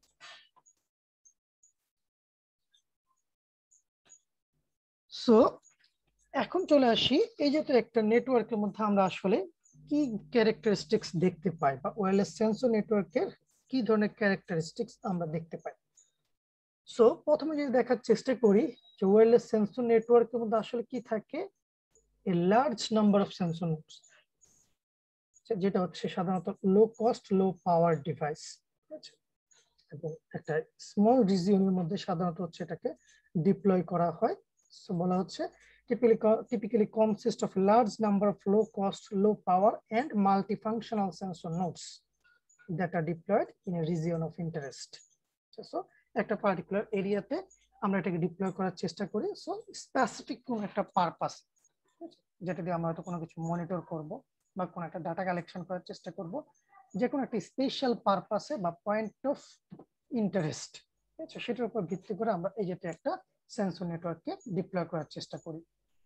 সো এখন চলে আসি, এই যে তো একটা নেটওয়ার্কের মধ্যে আমরা আসলে কি ক্যারেক্টারিস্টিক্স দেখতে পাই, বা ওয়্যারলেস সেন্সর নেটওয়ার্কের কি ধরনের ক্যারেক্টারিস্টিক্স আমরা দেখতে পাই। সো প্রথমে যদি দেখার চেষ্টা করি যে ওয়্যারলেস সেন্সর নেটওয়ার্কের মধ্যে আসলে কি থাকে, a large number of sensor nodes, যেটা হচ্ছে সাধারণত লো কস্ট লো পাওয়ার ডিভাইস, ঠিক আছে, এবং একটা স্মল রিজিয়নের মধ্যে সাধারণত হচ্ছে এটাকে ডিপ্লয় করা হয়। সো বলা হচ্ছে typically consist of large number of low cost low power and multifunctional sensor nodes that are deployed in a region of interest. So একটা পার্টিকুলার এরিয়াতে আমরা এটাকে ডিপ্লয় করার চেষ্টা করি, সো স্পেসিফিক কোন একটা পারপাস, যেটা দিয়ে আমরা হয়তো কোনো কিছু মনিটর করব বা কোনো একটা ডাটা কালেকশন করার চেষ্টা করব, যে কোনো একটা স্পেশাল পারপাসে বা পয়েন্ট অফ ইন্টারেস্ট, ঠিক আছে, সেটার উপর ভিত্তি করে আমরা এই যেটা একটা সেন্সর নেটওয়ার্ককে ডিপ্লয় করার চেষ্টা করি।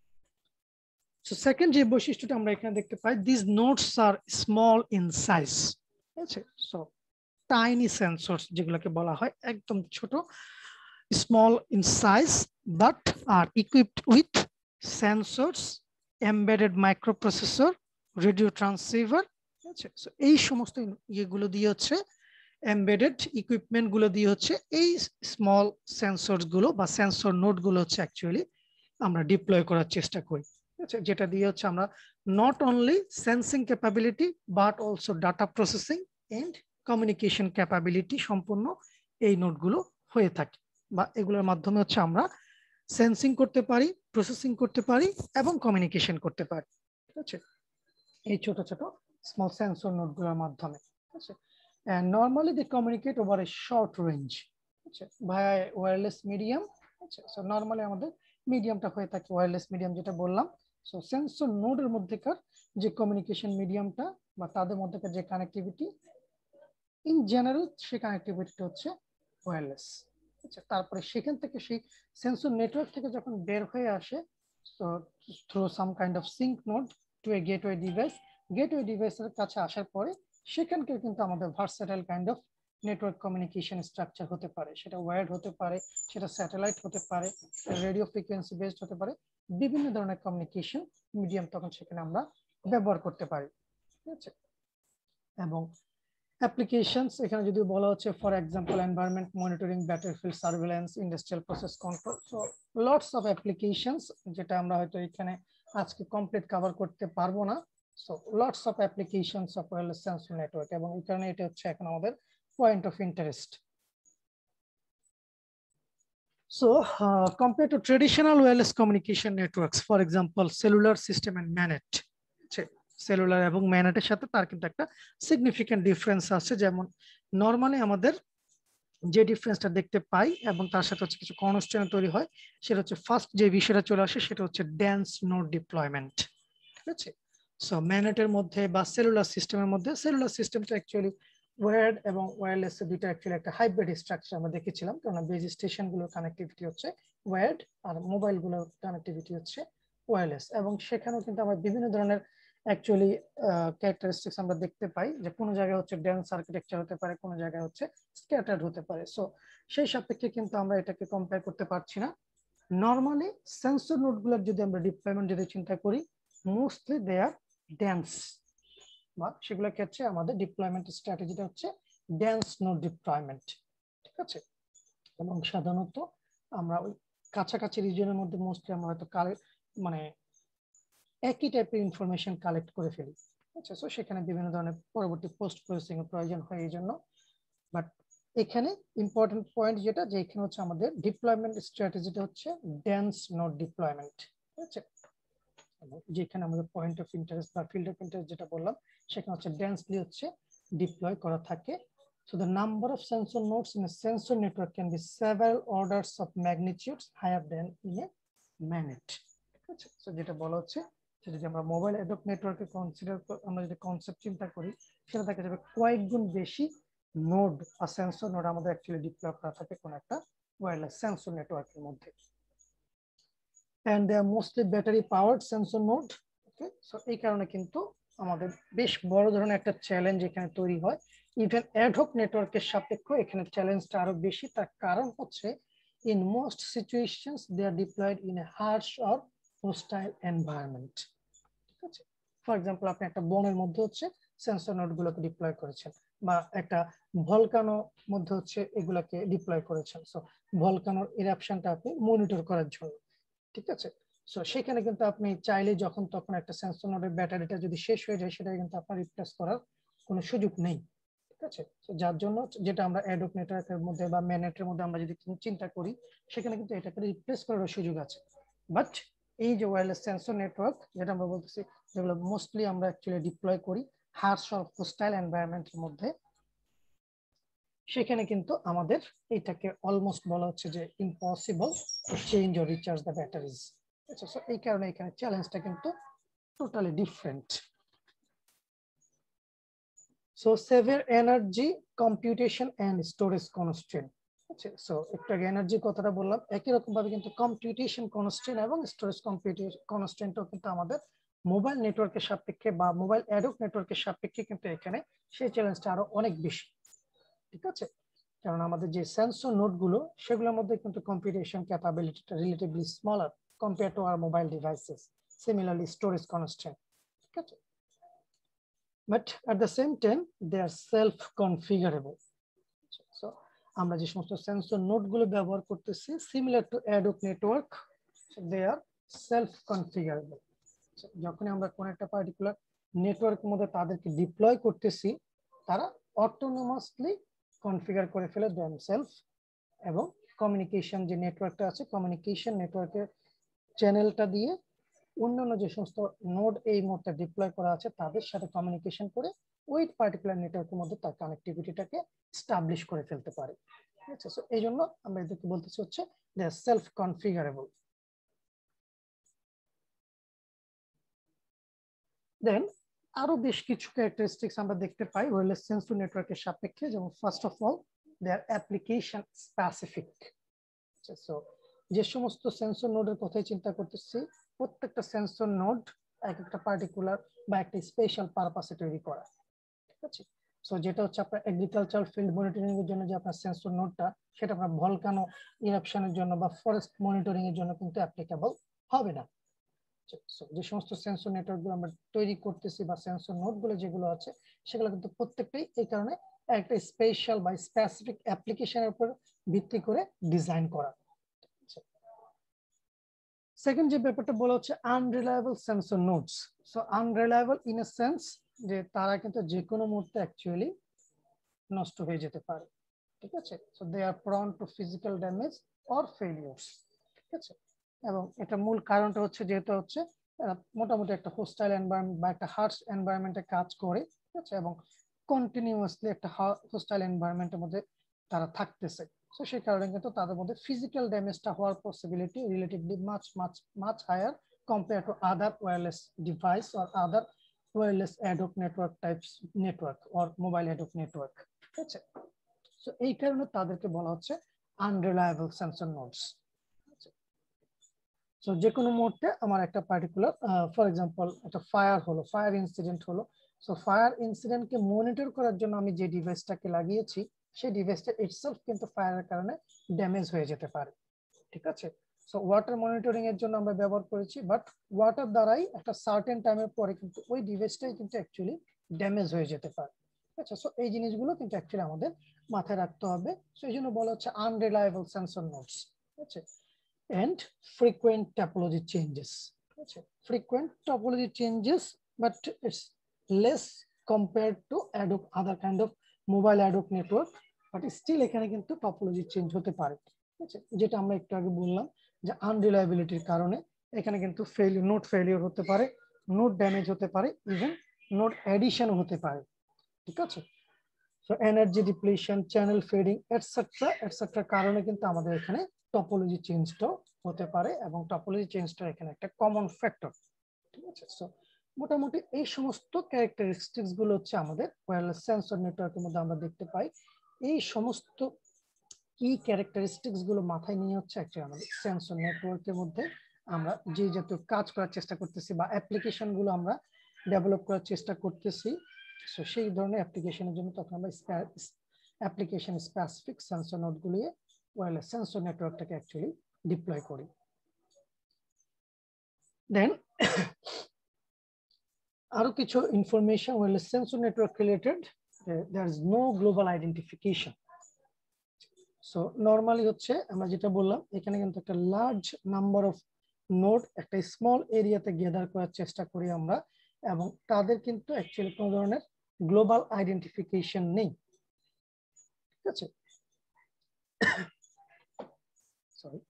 সো সেকেন্ড যে বৈশিষ্ট্যটা আমরা এখানে দেখতে পাই, this nodes are small in size, ঠিক আছে, সো টাইনি সেন্সরস যেগুলোকে বলা হয়, একদম ছোট, small in size, but are equipped with sensors, embedded microprocessor, radio transceiver, ঠিক আছে, সো এই সমস্ত ইয়েগুলো দিয়ে হচ্ছে এমবেডেড ইকুইপমেন্ট গুলো দিয়ে হচ্ছে এই স্মল সেন্সর গুলো বা সেন্সর নোড গুলো হচ্ছে অ্যাকচুয়ালি আমরা ডিপ্লয় করার চেষ্টা করি, ঠিক আছে, যেটা দিয়ে হচ্ছে আমরা not only sensing capability but also data processing and communication capability সম্পূর্ণ এই নোডগুলো হয়ে থাকে, বা এগুলোর মাধ্যমে হচ্ছে আমরা সেন্সিং করতে পারি, প্রসেসিং করতে পারি এবং কমিউনিকেশন করতে পারি, ঠিক আছে, এই ছোট ছোট স্মল সেন্সর নোডগুলোর মাধ্যমে, ঠিক আছে। And normally they communicate over a short range, আচ্ছা, via ওয়্যারলেস মিডিয়াম, আচ্ছা, সো নরমালি আমাদের মিডিয়ামটা হয়ে থাকে ওয়্যারলেস মিডিয়াম যেটা বললাম। সো সেন্সর নোডের মধ্যেকার যে কমিউনিকেশন মিডিয়ামটা বা তাদের মধ্যেকার যে কানেক্টিভিটি, ইন জেনারেল সেই কানেক্টিভিটিটা হচ্ছে ওয়্যারলেস, আচ্ছা। তারপরে সেখান থেকে সেই সেন্সর নেটওয়ার্ক থেকে যখন বের হয়ে আসে, so through some kind of sink node to a gateway device, gateway ডিভাইসের কাছে আসার পরে সেখানকে কিন্তু আমাদের versatile kind of network communication structure হতে পারে, সেটা ওয়্যার্ড হতে পারে, সেটা স্যাটেলাইট হতে পারে, রেডিও ফ্রিকোয়েন্সি বেসড হতে পারে, বিভিন্ন ধরনের কমিউনিকেশন মিডিয়াম তখন সেখানে আমরা ব্যবহার করতে পারি, ঠিক আছে। এবং অ্যাপ্লিকেশনস এখানে যদি বলা হচ্ছে for example environment monitoring, battlefield surveillance, industrial process control, so lots of applications, যেটা আমরা হয়তো এখানে আজকে কমপ্লিট কভার করতে পারবো না। So lots of applications of wireless sensor network, এবং এই কারণে এটা হচ্ছে এখন আমাদের point of interest. So compared to traditional wireless communication networks, for example cellular system and MANET, cellular এবং ম্যানেটের সাথে তার কিন্তু একটা সিগনিফিকেন্ট ডিফারেন্স আছে। যেমন নর্মালি আমাদের যে ডিফারেন্সটা দেখতে পাই এবং তার সাথে হচ্ছে কিছু কনস্ট্যান্ট তৈরি হয়, সেটা হচ্ছে ফার্স্ট যে বিষয়টা চলে আসে সেটা হচ্ছে ডেন্স নোড ডিপ্লয়মেন্ট, ঠিক আছে। সো ম্যানেটের মধ্যে বা সেলুলার সিস্টেমের মধ্যে, সেলুলার সিস্টেমটা অ্যাকচুয়ালি ওয়্যার্ড এবং ওয়্যারলেস দুইটা অ্যাকচুয়ালি একটা হাইব্রিড স্ট্রাকচার আমরা দেখেছিলাম, কারণ বেজ স্টেশন গুলোর কানেক্টিভিটি হচ্ছে ওয়্যার্ড আর মোবাইল গুলোর কানেক্টিভিটি হচ্ছে ওয়্যারলেস, এবং সেখানেও কিন্তু আমরা বিভিন্ন ধরনের অ্যাকচুয়ালি ক্যারেক্টারিস্টিক্স আমরা দেখতে পাই, যে কোনো জায়গায় হচ্ছে ডেন্স আর্কিটেকচার হতে পারে, কোনো জায়গায় হচ্ছে স্ক্যাটার্ড হতে পারে। সো সেই সাপেক্ষে কিন্তু আমরা এটাকে কম্পেয়ার করতে পারছি না। নর্মালি সেন্সর নোডগুলোর যদি আমরা ডিপ্লয়মেন্ট যদি চিন্তা করি, মোস্টলি দে আর ডেন্স, বা সেগুলোর ক্ষেত্রে আমাদের ডিপ্লয়মেন্ট স্ট্র্যাটেজিটা হচ্ছে ডেন্স নোড ডিপ্লয়মেন্ট, ঠিক আছে। এবং সাধারণত আমরা ওই কাছাকাছি রিজিয়নের মধ্যে মোস্টলি আমরা হয়তো মানে একই টাইপের ইনফরমেশন কালেক্ট করে ফেলি। আচ্ছা, সো সেখানে বিভিন্ন ধরনের পরবর্তী পোস্ট প্রসেসিং এর প্রয়োজন হয় এই জন্য। বাট এখানে ইম্পর্টেন্ট পয়েন্ট যেটা, যে এখানে হচ্ছে আমাদের ডিপ্লয়মেন্ট স্ট্র্যাটেজিটা হচ্ছে ডেন্স নোড ডিপ্লয়মেন্ট। ঠিক আছে, যেখানে আমাদের পয়েন্ট অফ ইন্টারেস্ট বা ফিল্ড অফ ইন্টারেস্ট যেটা বললাম, সেখানে হচ্ছে ডেন্সলি হচ্ছে ডিপ্লয় করা থাকে। So the number of sensor nodes in a sensor network can be several orders of magnitudes higher than in a minute. ঠিক আছে, সো যেটা বলা হচ্ছে, সেটা যদি আমরা মোবাইল অ্যাডপ্ট নেটওয়ার্কে আমরা যদি কনসেপ্ট চিন্তা করি, সেটা দেখা যাবে কয়েক গুণ বেশি নোড বা সেন্সর নোড আমাদের অ্যাকচুয়ালি ডিপ্লয় করা থাকে কোন একটা ওয়্যারলেস সেন্সর নেটওয়ার্কের মধ্যে। and they are mostly battery powered sensor node. Okay, so এই কারণে কিন্তু আমাদের বেশ বড় ধরনের একটা চ্যালেঞ্জ এখানে তৈরি হয়। ইভেন অ্যাডহক নেটওয়ার্কের সাপেক্ষে এখানে চ্যালেঞ্জটা আরো বেশি। তার কারণ হচ্ছে in most situations they are deployed in a harsh or hostile environment. ঠিক আছে, ফর এক্সাম্পল আপনি একটা বনের মধ্যে হচ্ছে সেন্সর নোড গুলোকে ডিপ্লয় করেছেন, বা একটা ভলকানো মধ্যে হচ্ছে এগুলাকে ডিপ্লয় করেছেন। সো ভলকানোর ইরাপশনটা আপনি মনিটর করার জন্য। ঠিক আছে, সো সেখানে কিন্তু আপনি চাইলে যখন তখন একটা সেন্সর নোডের ব্যাটারিটা যদি শেষ হয়ে যায়, সেটা কিন্তু আপনার রিপ্লেস করার কোনো সুযোগ নেই। ঠিক আছে, যার জন্য যেটা আমরা অ্যাডপ নেটওয়ার্কের মধ্যে বা ম্যানেটের মধ্যে আমরা যদি চিন্তা করি, সেখানে কিন্তু এটাকে রিপ্লেস করার সুযোগ আছে। বাট এই যে ওয়্যারলেস সেন্সর নেটওয়ার্ক যেটা আমরা বলতেছি, যেগুলো মোস্টলি আমরা অ্যাকচুয়ালি ডিপ্লয় করি হার্শ অর হোস্টাইল এনভায়রনমেন্টের মধ্যে, সেখানে কিন্তু আমাদের এটাকে অলমোস্ট বলা হচ্ছে যে impossible to change or recharge the batteries. আচ্ছা, সো এই কারণে এখানে চ্যালেঞ্জটা কিন্তু totally different. So severe energy computation and storage constraint. আচ্ছা, সো একটু আগে এনার্জি কথাটা বললাম, একই রকম ভাবে কিন্তু কম্পিউটেশন কনস্ট্রেন্ট এবং স্টোরেজ কনস্ট্রেন্টও কিন্তু আমাদের মোবাইল নেটওয়ার্কের সাপেক্ষে বা মোবাইল অ্যাডক নেটওয়ার্কের সাপেক্ষে কিন্তু এখানে সেই চ্যালেঞ্জটা আরো অনেক বেশি। ঠিক আছে, কারণ আমাদের যে সেন্সর নোড গুলো, সেগুলোর মধ্যে কিন্তু কম্পিউটেশন ক্যাপাবিলিটিটা relatively smaller compare to our mobile devices, similarly storage constraint. ঠিক আছে, but at the same time they are self configurable. So আমরা যে সমস্ত সেন্সর নোড গুলো ব্যবহার করতেছি, similar to ad hoc network, they are self configurable. যখন আমরা কোন একটা পার্টিকুলার নেটওয়ার্কের মধ্যে তাদেরকে ডিপ্লয় করতেছি, তারা অটোনোমাসলি কনফিগার করে ফেলে দেমসেলফ, এবং কমিউনিকেশন যে নেটওয়ার্কটা আছে, কমিউনিকেশন নেটওয়ার্কের চ্যানেলটা দিয়ে অন্যান্য যে সমস্ত নোড এই মুহূর্তে ডিপ্লয় করা আছে তাদের সাথে কমিউনিকেশন করে ওই পার্টিকুলার নেটওয়ার্কের মধ্যে তার কানেক্টিভিটিটাকে এস্টাবলিশ করে ফেলতে পারে। ঠিক আছে, সো এই জন্য আমরা এদেরকে বলতেছি হচ্ছে দে আর সেলফ কনফিগারেবল। দেন আরো বেশ কিছু ক্যারেক্টারিস্টিক্স আমরা দেখতে পাই ওয়্যারলেস সেন্সর নেটওয়ার্কের সাপেক্ষে, যেমন first of all they are application specific. So যে সমস্ত সেন্সর নোডের কথাই চিন্তা করতেছি, প্রত্যেকটা সেন্সর নোড এক একটা পার্টিকুলার বা একটা স্পেশাল পারপাসে তৈরি করা। ঠিক আছে, সো যেটা হচ্ছে আপনার এগ্রিকালচার ফিল্ড মনিটরিং এর জন্য যে আপনার সেন্সর নোডটা, সেটা আপনার ভলকানো ইরাপশনের জন্য বা ফরেস্ট মনিটরিং এর জন্য কিন্তু অ্যাপ্লিকেবল হবে না। যে সমস্ত সেন্সর নেটওয়ার্ক গুলো আমরা তৈরি করতেছি বা সেন্সর নোড গুলো যেগুলো আছে, সেগুলো কিন্তু প্রত্যেকটাই এই কারণে একটা স্পেশাল বা স্পেসিফিক অ্যাপ্লিকেশনের উপর ভিত্তি করে ডিজাইন করা। সেকেন্ড যে ব্যাপারটা বলা হচ্ছে unreliable sensor nodes. So unreliable in a sense যে তারা কিন্তু যে কোনো মুহূর্তে অ্যাকচুয়ালি নষ্ট হয়ে যেতে পারে। ঠিক আছে, so they are prone to physical damage or failures. ঠিক আছে, এবং এটা মূল কারণটা হচ্ছে যেহেতু হচ্ছে মোটামুটি একটা হোস্টাইল এনভায়রনমেন্ট বা একটা হার্শ এনভায়রনমেন্টে কাজ করে। ঠিক আছে, এবং কন্টিনিউয়াসলি একটা হোস্টাইল এনভায়রনমেন্টের মধ্যে তারা থাকতেছে। সো সেই কারণে কিন্তু তাদের মধ্যে ফিজিক্যাল ড্যামেজটা হওয়ার possibility relatively much much much higher compare to other wireless device or other wireless ad hoc network types network or mobile ad hoc network. ঠিক আছে, সো এই কারণে তাদেরকে বলা হচ্ছে আনরিলায়েবল সেন্সর নোডস। সো যে কোনো মুহূর্তে আমার একটা পার্টিকুলার ফর এক্সাম্পল একটা ফায়ার হলো, ফায়ার ইনসিডেন্ট হলো। সো ফায়ার ইনসিডেন্টকে মনিটর করার জন্য আমি যে ডিভাইসটাকে লাগিয়েছি, সেই ডিভাইসটা ইটসেলফ কিন্তু ফায়ারের কারণে ড্যামেজ হয়ে যেতে পারে। ঠিক আছে, সো ওয়াটার মনিটরিং এর জন্য আমরা ব্যবহার করেছি, বাট ওয়াটার দ্বারাই একটা সার্টেন টাইমের পরে কিন্তু ওই ডিভাইসটাই কিন্তু অ্যাকচুয়ালি ড্যামেজ হয়ে যেতে পারে। ঠিক আছে, সো এই জিনিসগুলো কিন্তু অ্যাকচুয়ালি আমাদের মাথায় রাখতে হবে। সো এই জন্য বলা হচ্ছে আনরিলায়েবল সেন্সর নোডস। আছে, and frequent topology changes, আছে, frequent topology changes but it's less compared to ADOC other kind of mobile ADOC network, but still এখানে কিন্তু টপোলজি চেঞ্জ হতে পারে, ঠিক আছে, যেটা আমরা একটু আগে বললাম যে আনরিলায়েবিলিটির কারণে এখানে কিন্তু নোড ফেলিওর হতে পারে, নোড ড্যামেজ হতে পারে, ইভেন নোড এডিশন হতে পারে, ঠিক আছে। So energy depletion, channel fading etcetera কারণে কিন্তু আমাদের এখানে টপোলজি চেঞ্জটাও হতে পারে, এবং টপোলজি চেঞ্জটা এখানে একটা কমন ফ্যাক্টর, ঠিক আছে। সো মোটামুটি এই সমস্ত ক্যারেক্টারিস্টিক্স গুলো হচ্ছে আমাদের ওয়্যারলেস সেন্সর নেটওয়ার্কের মধ্যে আমরা দেখতে পাই। এই সমস্ত কি ক্যারেক্টারিস্টিক্স গুলো মাথায় নিয়ে হচ্ছে অ্যাকচুয়ালি আমাদের সেন্সর নেটওয়ার্কের মধ্যে আমরা যে জাতীয় কাজ করার চেষ্টা করতেছি বা অ্যাপ্লিকেশন গুলো আমরা ডেভেলপ করার চেষ্টা করতেছি, সো সেই ধরনের অ্যাপ্লিকেশনের জন্য তখন আমরা অ্যাপ্লিকেশন স্পেসিফিক সেন্সর নোড গুলিয়ে ওয়্যারলেস সেন্সর নেটওয়ার্কটাকে অ্যাকচুয়ালি ডিপ্লয় করি। দেন আরো কিছু information wireless sensor network related, there is no global identification. So normally হচ্ছে আমরা যেটা বললাম এখানে কিন্তু একটা লার্জ নাম্বার অফ নোড একটা স্মল এরিয়াতে গ্যাদার করার চেষ্টা করি আমরা, এবং তাদের কিন্তু অ্যাকচুয়ালি কোনো ধরনের গ্লোবাল আইডেন্টিফিকেশন নেই, ঠিক আছে। সরি,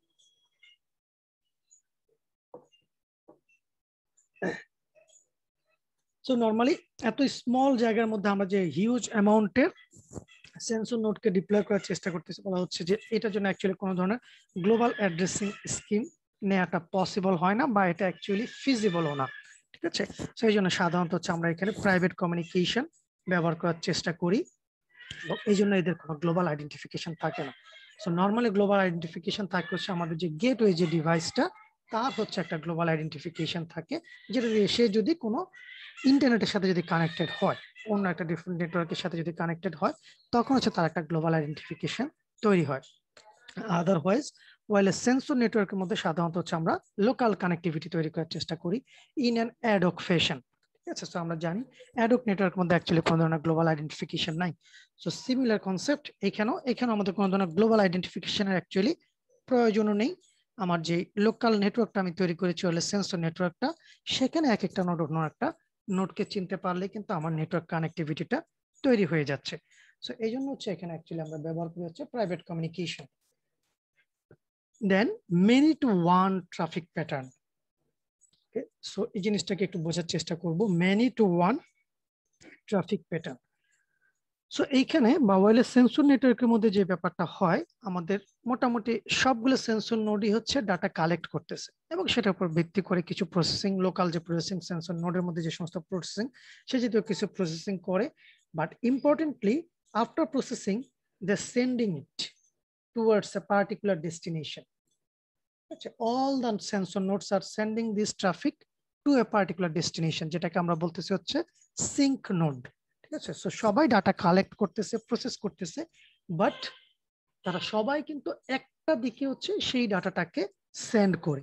সো নরমালি এত স্মল জায়গার মধ্যে আমরা যে হিউজ অ্যামাউন্টের সেন্সর নোডকে ডিপ্লয় করার চেষ্টা করতেছি, বলা হচ্ছে যে এটার জন্য অ্যাকচুয়ালি কোনো ধরনের গ্লোবাল অ্যাড্রেসিং স্কিম নেওয়াটা পসিবল হয় না, বা এটা অ্যাকচুয়ালি ফিজিবলও না, ঠিক আছে। সেই জন্য সাধারণত হচ্ছে আমরা এখানে প্রাইভেট কমিউনিকেশন ব্যবহার করার চেষ্টা করি, এই জন্য এদের কোনো গ্লোবাল আইডেন্টিফিকেশন থাকে না। সো নর্মালি গ্লোবাল আইডেন্টিফিকেশন থাকে হচ্ছে আমাদের যে গেটওয়ে যে ডিভাইসটা তার হচ্ছে একটা গ্লোবাল আইডেন্টিফিকেশন থাকে, যেটা দিয়ে সে যদি কোনো ইন্টারনেটের সাথে যদি কানেক্টেড হয়, অন্য একটা ডিফারেন্ট নেটওয়ার্কের সাথে যদি কানেক্টেড হয়, তখন হচ্ছে তার একটা গ্লোবাল আইডেন্টিফিকেশন তৈরি হয়। আদারওয়াইজ ওয়্যারলেস সেন্সর নেটওয়ার্কের মধ্যে সাধারণত হচ্ছে আমরা লোকাল কানেক্টিভিটি তৈরি করার চেষ্টা করি ইন অ্যান অ্যাডক ফ্যাশন, ঠিক আছে। সো আমরা জানি অ্যাডক নেটওয়ার্কের মধ্যে অ্যাকচুয়ালি কোনো ধরনের গ্লোবাল আইডেন্টিফিকেশন নাই। সো সিমিলার কনসেপ্ট এখানেও আমাদের কোনো ধরনের গ্লোবাল আইডেন্টিফিকেশনের অ্যাকচুয়ালি প্রয়োজনও নেই। আমার যে লোকাল নেটওয়ার্কটা আমি তৈরি করেছি ওয়্যারলেস সেন্সর নেটওয়ার্কটা, সেখানে এক একটা নোড অন্য একটা নোডকে চিনতে পারলে কিন্তু আমার নেটওয়ার্ক কানেক্টিভিটিটা তৈরি হয়ে যাচ্ছে। সো এই জন্য হচ্ছে এখানে অ্যাকচুয়ালি আমরা ব্যবহার করি হচ্ছে private communication. Then many to one traffic pattern, so এই জিনিসটাকে একটু বোঝার চেষ্টা করব, many to one traffic pattern. So এইখানে বা ওয়্যারলেস সেন্সর নেটওয়ার্কের মধ্যে যে ব্যাপারটা হয়, আমাদের মোটামুটি সবগুলো সেন্সর নোডই হচ্ছে ডাটা কালেক্ট করতেছে, এবং সেটার উপর ভিত্তি করে কিছু প্রসেসিং, লোকাল যে প্রসেসিং সেন্সর নোডের মধ্যে যে সমস্ত প্রসেসিং, সে জাতীয় কিছু প্রসেসিং করে, but importantly after processing they sending it towards a particular destination. all the sensor nodes are sending this traffic to a particular destination, যেটাকে আমরা বলতেছি হচ্ছে সিঙ্ক নোড, ঠিক আছে। সো সবাই ডাটা কালেক্ট করতেছে, প্রসেস করতেছে, বাট তারা সবাই কিন্তু একটা দিকে হচ্ছে সেই ডাটাটাকে সেন্ড করে,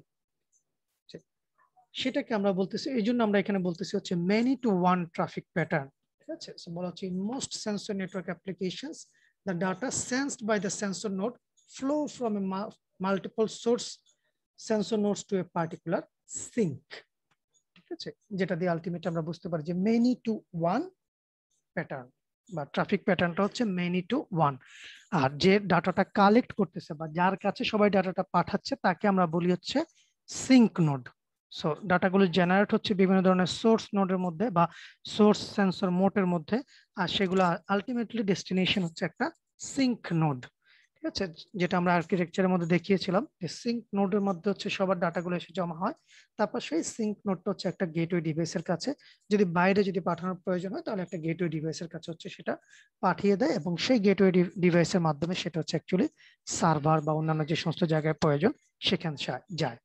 সেটাকে আমরা বলতেছি, এই জন্য আমরা এখানে বলতেছি হচ্ছে many to one traffic pattern, ঠিক আছে। সো বলা হচ্ছে in most sensor network applications the data sensed by the sensor node flow from a multiple source sensor nodes to a particular sink, ঠিক আছে, যেটা দিয়ে আলটিমেটলি আমরা বুঝতে পারি যে মেনি টু ওয়ান প্যাটার্ন বা ট্রাফিক প্যাটার্নটা হচ্ছে মেনি টু ওয়ান। আর যে ডাটাটা কালেক্ট করতেছে বা যার কাছে সবাই ডাটাটা পাঠাচ্ছে তাকে আমরা বলি হচ্ছে সিঙ্ক নোড। সো ডাটাগুলো জেনারেট হচ্ছে বিভিন্ন ধরনের সোর্স নোডের মধ্যে বা সোর্স সেন্সর মোডের মধ্যে, আর সেগুলো আলটিমেটলি ডেস্টিনেশন হচ্ছে একটা সিঙ্ক নোড, ঠিক আছে, যেটা আমরা আর্কিটেকচারের মধ্যে দেখিয়েছিলাম যে সিঙ্ক নোডের মধ্যে হচ্ছে সবার ডাটাগুলো এসে জমা হয়, তারপর সেই সিঙ্ক নোডটা হচ্ছে একটা গেটওয়ে ডিভাইসের কাছে, যদি বাইরে যদি পাঠানোর প্রয়োজন হয় তাহলে একটা গেটওয়ে ডিভাইসের কাছে হচ্ছে সেটা পাঠিয়ে দেয়, এবং সেই গেটওয়ে ডিভাইসের মাধ্যমে সেটা হচ্ছে অ্যাকচুয়ালি সার্ভার বা অন্যান্য যে সমস্ত জায়গায় প্রয়োজন সেখানে যায়।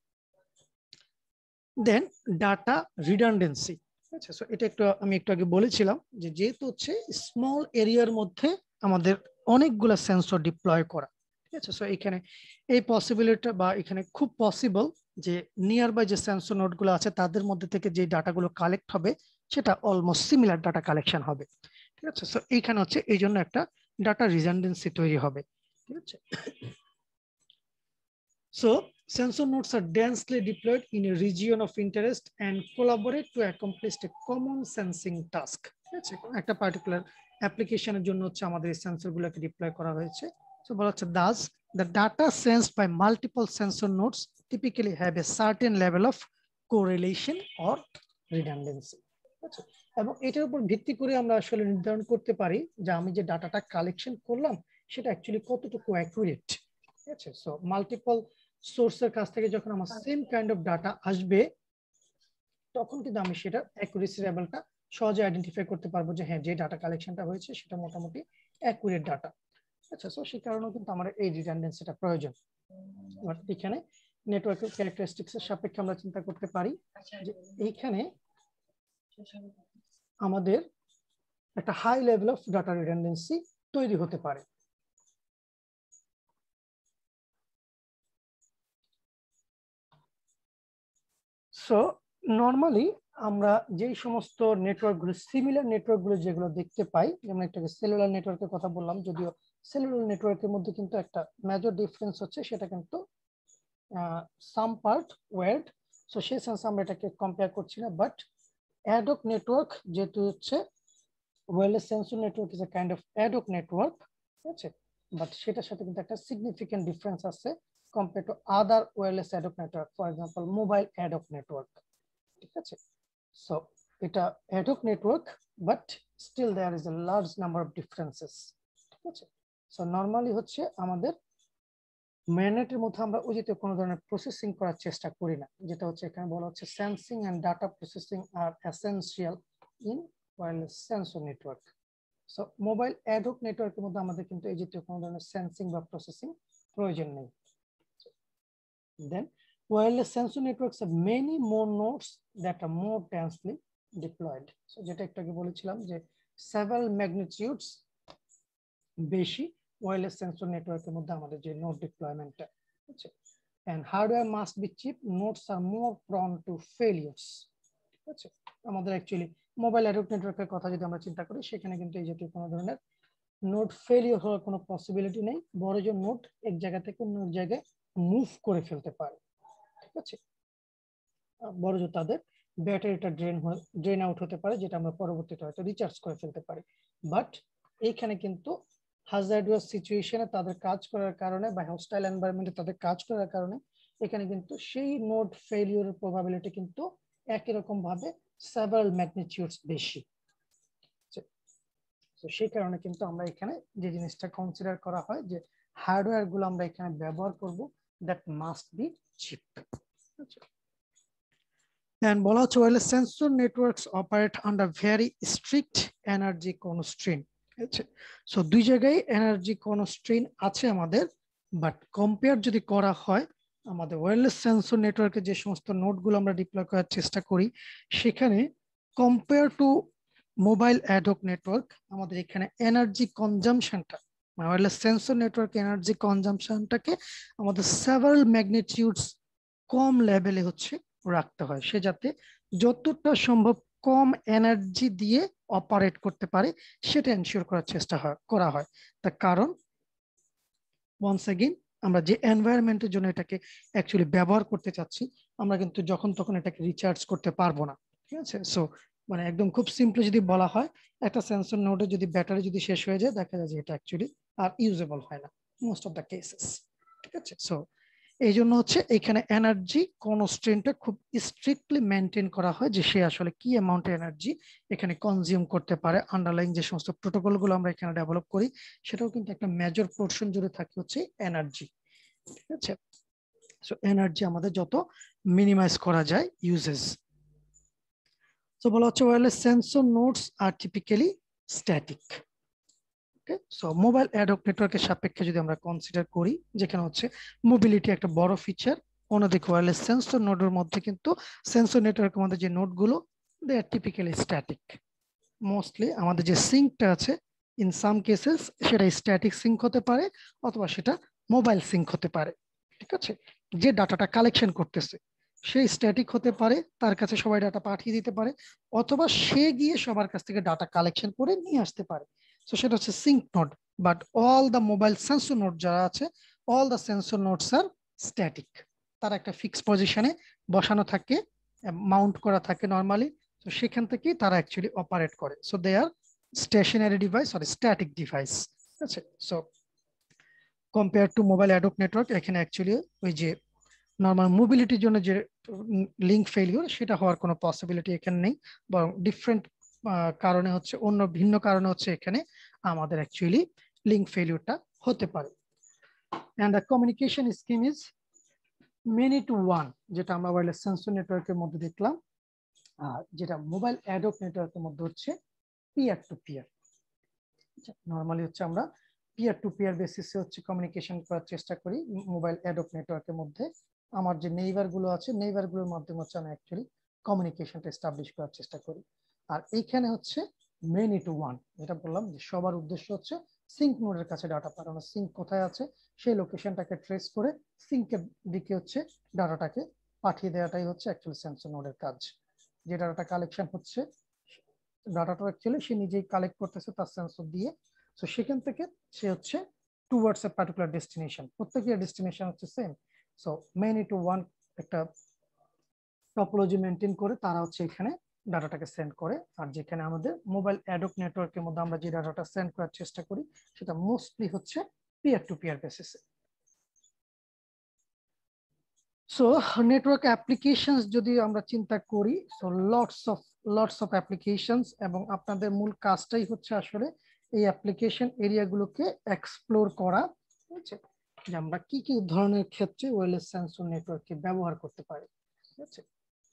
দেন ডাটা রিডান্ডেন্সি, ঠিক আছে। সো এটা আমি একটু আগে বলেছিলাম যে যেহেতু হচ্ছে স্মল এরিয়ার মধ্যে আমাদের অনেকগুলো সেন্সর ডিপ্লয় করা, ঠিক আছে। সো এখানে এই পসিবিলিটিটা বা এখানে খুব পসিবল যে নিয়ার বাই যে সেন্সর নোডগুলো আছে তাদের মধ্যে থেকে যে ডাটাগুলো কালেক্ট হবে সেটা অলমোস্ট সিমিলার ডাটা কালেকশন হবে, ঠিক আছে। সো এইখানে হচ্ছে এই জন্য একটা ডাটা রিডান্ডেন্সি তৈরি হবে, ঠিক আছে। So sensor nodes are densely deployed in a region of interest and collaborate to accomplish a common sensing task. আচ্ছা, একটা পার্টিকুলার অ্যাপ্লিকেশনের জন্য হচ্ছে আমাদের এই সেন্সরগুলোকে ডিপ্লয় করা হয়েছে। সো বলা হচ্ছে thus the data sensed by multiple sensor nodes typically have a certain level of correlation or redundancy. আচ্ছা, এবং এটার উপর ভিত্তি করে আমরা আসলে নির্ধারণ করতে পারি যে আমি যে ডাটাটা কালেকশন করলাম সেটা অ্যাকচুয়ালি কতটুকু অ্যাকুরেট। ঠিক আছে, সো মাল্টিপল সোর্সের কাছ থেকে যখন আমার সেম কাইন্ড অফ ডাটা আসবে তখন কিন্তু আমি সেটা অ্যাকুরেসি লেভেলটা সহজে আইডেন্টিফাই করতে পারবো যে হ্যাঁ যে ডাটা কালেকশনটা হয়েছে সেটা মোটামুটি অ্যাকুরেট ডাটা। আচ্ছা, সো সেই কারণেও কিন্তু আমার এই রিডান্ডেন্সিটা প্রয়োজন। এখানে নেটওয়ার্ক ক্যারেক্টারিস্টিক্স এর সাপেক্ষে আমরা চিন্তা করতে পারি যে এইখানে আমাদের একটা high level of data redundancy তৈরি হতে পারে। সো নরমালি আমরা যেই সমস্ত নেটওয়ার্কগুলো সিমিলার নেটওয়ার্কগুলো যেগুলো দেখতে পাই, যেমন একটা সেলুলার নেটওয়ার্কের কথা বললাম, যদিও সেলুলার নেটওয়ার্কের মধ্যে কিন্তু একটা মেজর ডিফারেন্স হচ্ছে সেটা কিন্তু সাম পার্ট ওয়্যার্ড। সো সেই সেন্সে আমরা এটাকে কম্পেয়ার করছি না, বাট অ্যাডক নেটওয়ার্ক যেহেতু হচ্ছে wireless sensor network is a kind of ad hoc network, ঠিক আছে, বাট সেটার সাথে কিন্তু একটা সিগনিফিকেন্ট ডিফারেন্স আছে compare to other wireless ad hoc network, for example mobile ad hoc network. ঠিক আছে, সো এটা ad hoc network but still there is a large number of differences. ঠিক আছে, সো নরমালি হচ্ছে আমাদের মেইননেটের মধ্যে আমরা ওই যে কোনো ধরনের প্রসেসিং করার চেষ্টা করি না, যেটা হচ্ছে এখানে বলা হচ্ছে sensing and data processing are essential in wireless sensor network. So mobile ad hoc নেটওয়ার্কের মধ্যে আমাদের কিন্তু এই জাতীয় কোনো ধরনের সেন্সিং বা প্রসেসিং প্রয়োজন নেই। দেন wireless sensor networks have many more nodes that are more densely deployed. So যেটা একটু আগে বলেছিলাম যে several magnitudes বেশি wireless sensor নেটওয়ার্কের মধ্যে আমাদের যে নোড ডিপ্লয়মেন্টটা আছে, and hardware must be cheap. Nodes are more prone to failures. ঠিক আছে, আমাদের অ্যাকচুয়ালি মোবাইল অ্যাডক নেটওয়ার্কের কথা যদি আমরা চিন্তা করি সেখানে কিন্তু এই জাতীয় কোনো ধরনের নোড ফেলিওর হওয়ার কোনো পসিবিলিটি নেই, বড় যে নোড এক জায়গা থেকে অন্য জায়গায় মুভ করে ফেলতে পারে। ঠিক আছে, বড় তাদের ব্যাটারিটা ড্রেন আউট হতে পারে, যেটা আমরা পরবর্তীতে হয়তো রিচার্জ করে ফেলতে পারি। বাট এইখানে কিন্তু হ্যাজার্ডাস সিচুয়েশনে তাদের কাজ করার কারণে বা হস্টাইল এনভায়রনমেন্টে তাদের কাজ করার কারণে এখানে কিন্তু সেই নোড ফেলিওরের প্রবাবিলিটি কিন্তু একই রকম ভাবে সেভারাল ম্যাগনিটিউডস বেশি। তো সেই কারণে কিন্তু আমরা এখানে যে জিনিসটা কনসিডার করা হয় যে হার্ডওয়্যার গুলো আমরা এখানে ব্যবহার করব that must be cheap. And বলা হচ্ছে wireless sensor networks operate under very strict energy constraint. So দুই জায়গায় এনার্জি কনস্ট্রেইন আছে আমাদের, বাট কম্পেয়ার যদি করা হয় আমাদের ওয়্যারলেস সেন্সর নেটওয়ার্কে যে সমস্ত নোডগুলো আমরা ডিপ্লয় করার চেষ্টা করি সেখানে compare to mobile ad hoc network আমাদের এখানে এনার্জি কনজাম্পশনটা ওয়্যারলেস সেন্সর নেটওয়ার্ক এনার্জি কনজাম্পশনটাকে আমাদের সেভারাল ম্যাগনিটিউডস কম লেভেলে হচ্ছে রাখতে হয়, সে যাতে যতটা সম্ভব কম এনার্জি দিয়ে অপারেট করতে পারে সেটা এনশিওর করার চেষ্টা করা হয়। তার কারণ ওয়ান্স এগেইন আমরা যে এনভায়রনমেন্টের জন্য এটাকে অ্যাকচুয়ালি ব্যবহার করতে চাচ্ছি আমরা কিন্তু যখন তখন এটাকে রিচার্জ করতে পারবো না। ঠিক আছে, সো মানে একদম খুব সিম্পলি যদি বলা হয় একটা সেন্সর নোডে যদি ব্যাটারি যদি শেষ হয়ে যায় দেখা যায় যে এটা অ্যাকচুয়ালি আর ইউজেবল হয় না মোস্ট অফ দ্য কেসেস। ঠিক আছে, সো এই জন্য হচ্ছে এখানে এনার্জি কনস্ট্রেন্টটা খুব স্ট্রিক্টলি মেনটেন করা হয় যে সে আসলে কি অ্যামাউন্ট এনার্জি এখানে কনজিউম করতে পারে। আন্ডারলাইং যে সমস্ত প্রোটোকল গুলো আমরা এখানে ডেভেলপ করি সেটাও কিন্তু একটা মেজর পোর্শন জুড়ে থাকে হচ্ছে এনার্জি। ঠিক আছে, সো এনার্জি আমাদের যত মিনিমাইজ করা যায় ইউজেস। সো বলা হচ্ছে wireless sensor nodes are typically static. So mobile ad hoc নেটওয়ার্কের সাপেক্ষে যদি আমরা কনসিডার করি যেখানে হচ্ছে মোবিলিটি একটা বড় ফিচার, অন্যদিকে ওয়্যারলেস সেন্সর নোডের মধ্যে কিন্তু সেন্সর নেটওয়ার্কের মধ্যে যে নোডগুলো they are typically static. Mostly আমাদের যে সিঙ্কটা আছে ইন সাম কেসেস সেটা স্ট্যাটিক সিঙ্ক হতে পারে অথবা সেটা মোবাইল সিঙ্ক হতে পারে। ঠিক আছে, যে ডাটাটা কালেকশন করতেছে সে স্ট্যাটিক হতে পারে, তার কাছে সবাই ডাটা পাঠিয়ে দিতে পারে, অথবা সে গিয়ে সবার কাছ থেকে ডাটা কালেকশন করে নিয়ে আসতে পারে। সো সেটা হচ্ছে sink node, but all the mobile sensor node যারা আছে all the sensor nodes are static, তারা একটা ফিক্সড পজিশনে বসানো থাকে, মাউন্ট করা থাকে নর্মালি, তো সেখান থেকেই তারা অ্যাকচুয়ালি অপারেট করে। So they are stationary device or static device. ঠিক আছে, so compare to mobile ad hoc network, এখানে অ্যাকচুয়ালি ওই যে নর্মাল মোবিলিটির জন্য যে লিঙ্ক ফেলিওর সেটা হওয়ার কোনো পসিবিলিটি এখানে নেই, বরং ডিফারেন্ট কারণে হচ্ছে, অন্য ভিন্ন কারণে হচ্ছে এখানে আমাদের অ্যাকচুয়ালি লিঙ্ক ফেলিওরটা হতে পারে। And the communication scheme is many to one, যেটা আমরা ওয়্যারলেস সেন্সর নেটওয়ার্কের মধ্যে দেখলাম, আর যেটা মোবাইল অ্যাডপ নেটওয়ার্কের মধ্যে হচ্ছে পিয়ার টু পিয়ার। নর্মালি হচ্ছে আমরা পিয়ার টু পিয়ার বেসিসে হচ্ছে কমিউনিকেশন করার চেষ্টা করি মোবাইল অ্যাডপ নেটওয়ার্কের মধ্যে। আমার যে নেইবার গুলো আছে, নেইবার গুলোর মাধ্যমে হচ্ছে আমি অ্যাকচুয়ালি কমিউনিকেশনটা এস্টাবলিশ করার চেষ্টা করি। আর এইখানে হচ্ছে মেনি টু ওয়ান, যেটা বললাম যে সবার উদ্দেশ্য হচ্ছে সিঙ্ক নোডের কাছে ডাটা পাঠানো। সিঙ্ক কোথায় আছে সেই লোকেশনটাকে ট্রেস করে সিঙ্কের দিকে হচ্ছে ডাটাটাকে পাঠিয়ে দেওয়াটাই হচ্ছে অ্যাকচুয়ালি সেন্সর নোডের কাজ। যে ডাটাটা কালেকশন হচ্ছে, ডাটাটা অ্যাকচুয়ালি সে নিজেই কালেক্ট করতেছে তার সেন্সর দিয়ে। সো সেখান থেকে সে হচ্ছে টুয়ার্ডস এ পার্টিকুলার ডেস্টিনেশন, প্রত্যেকের ডেস্টিনেশন হচ্ছে same. So many to one একটা টপোলজি মেনটেন করে তারা হচ্ছে এখানে ডাটাটাকে সেন্ড করে। আর যেখানে আমাদের মোবাইল অ্যাডপ নেটওয়ার্কের মধ্যে আমরা যে ডাটাটা সেন্ড করার চেষ্টা করি সেটা মোস্টলি হচ্ছে পিয়ার টু পিয়ার বেসিসে। সো নেটওয়ার্ক অ্যাপ্লিকেশনস যদি আমরা চিন্তা করি, সো লটস অফ অ্যাপ্লিকেশনস, এবং আপনাদের মূল কাজটাই হচ্ছে আসলে এই অ্যাপ্লিকেশন এরিয়াগুলোকে এক্সপ্লোর করা, ঠিক আছে, যে আমরা কি কি ধরনের ক্ষেত্রে ওয়্যারলেস সেন্সর নেটওয়ার্ককে ব্যবহার করতে পারি। ঠিক আছে,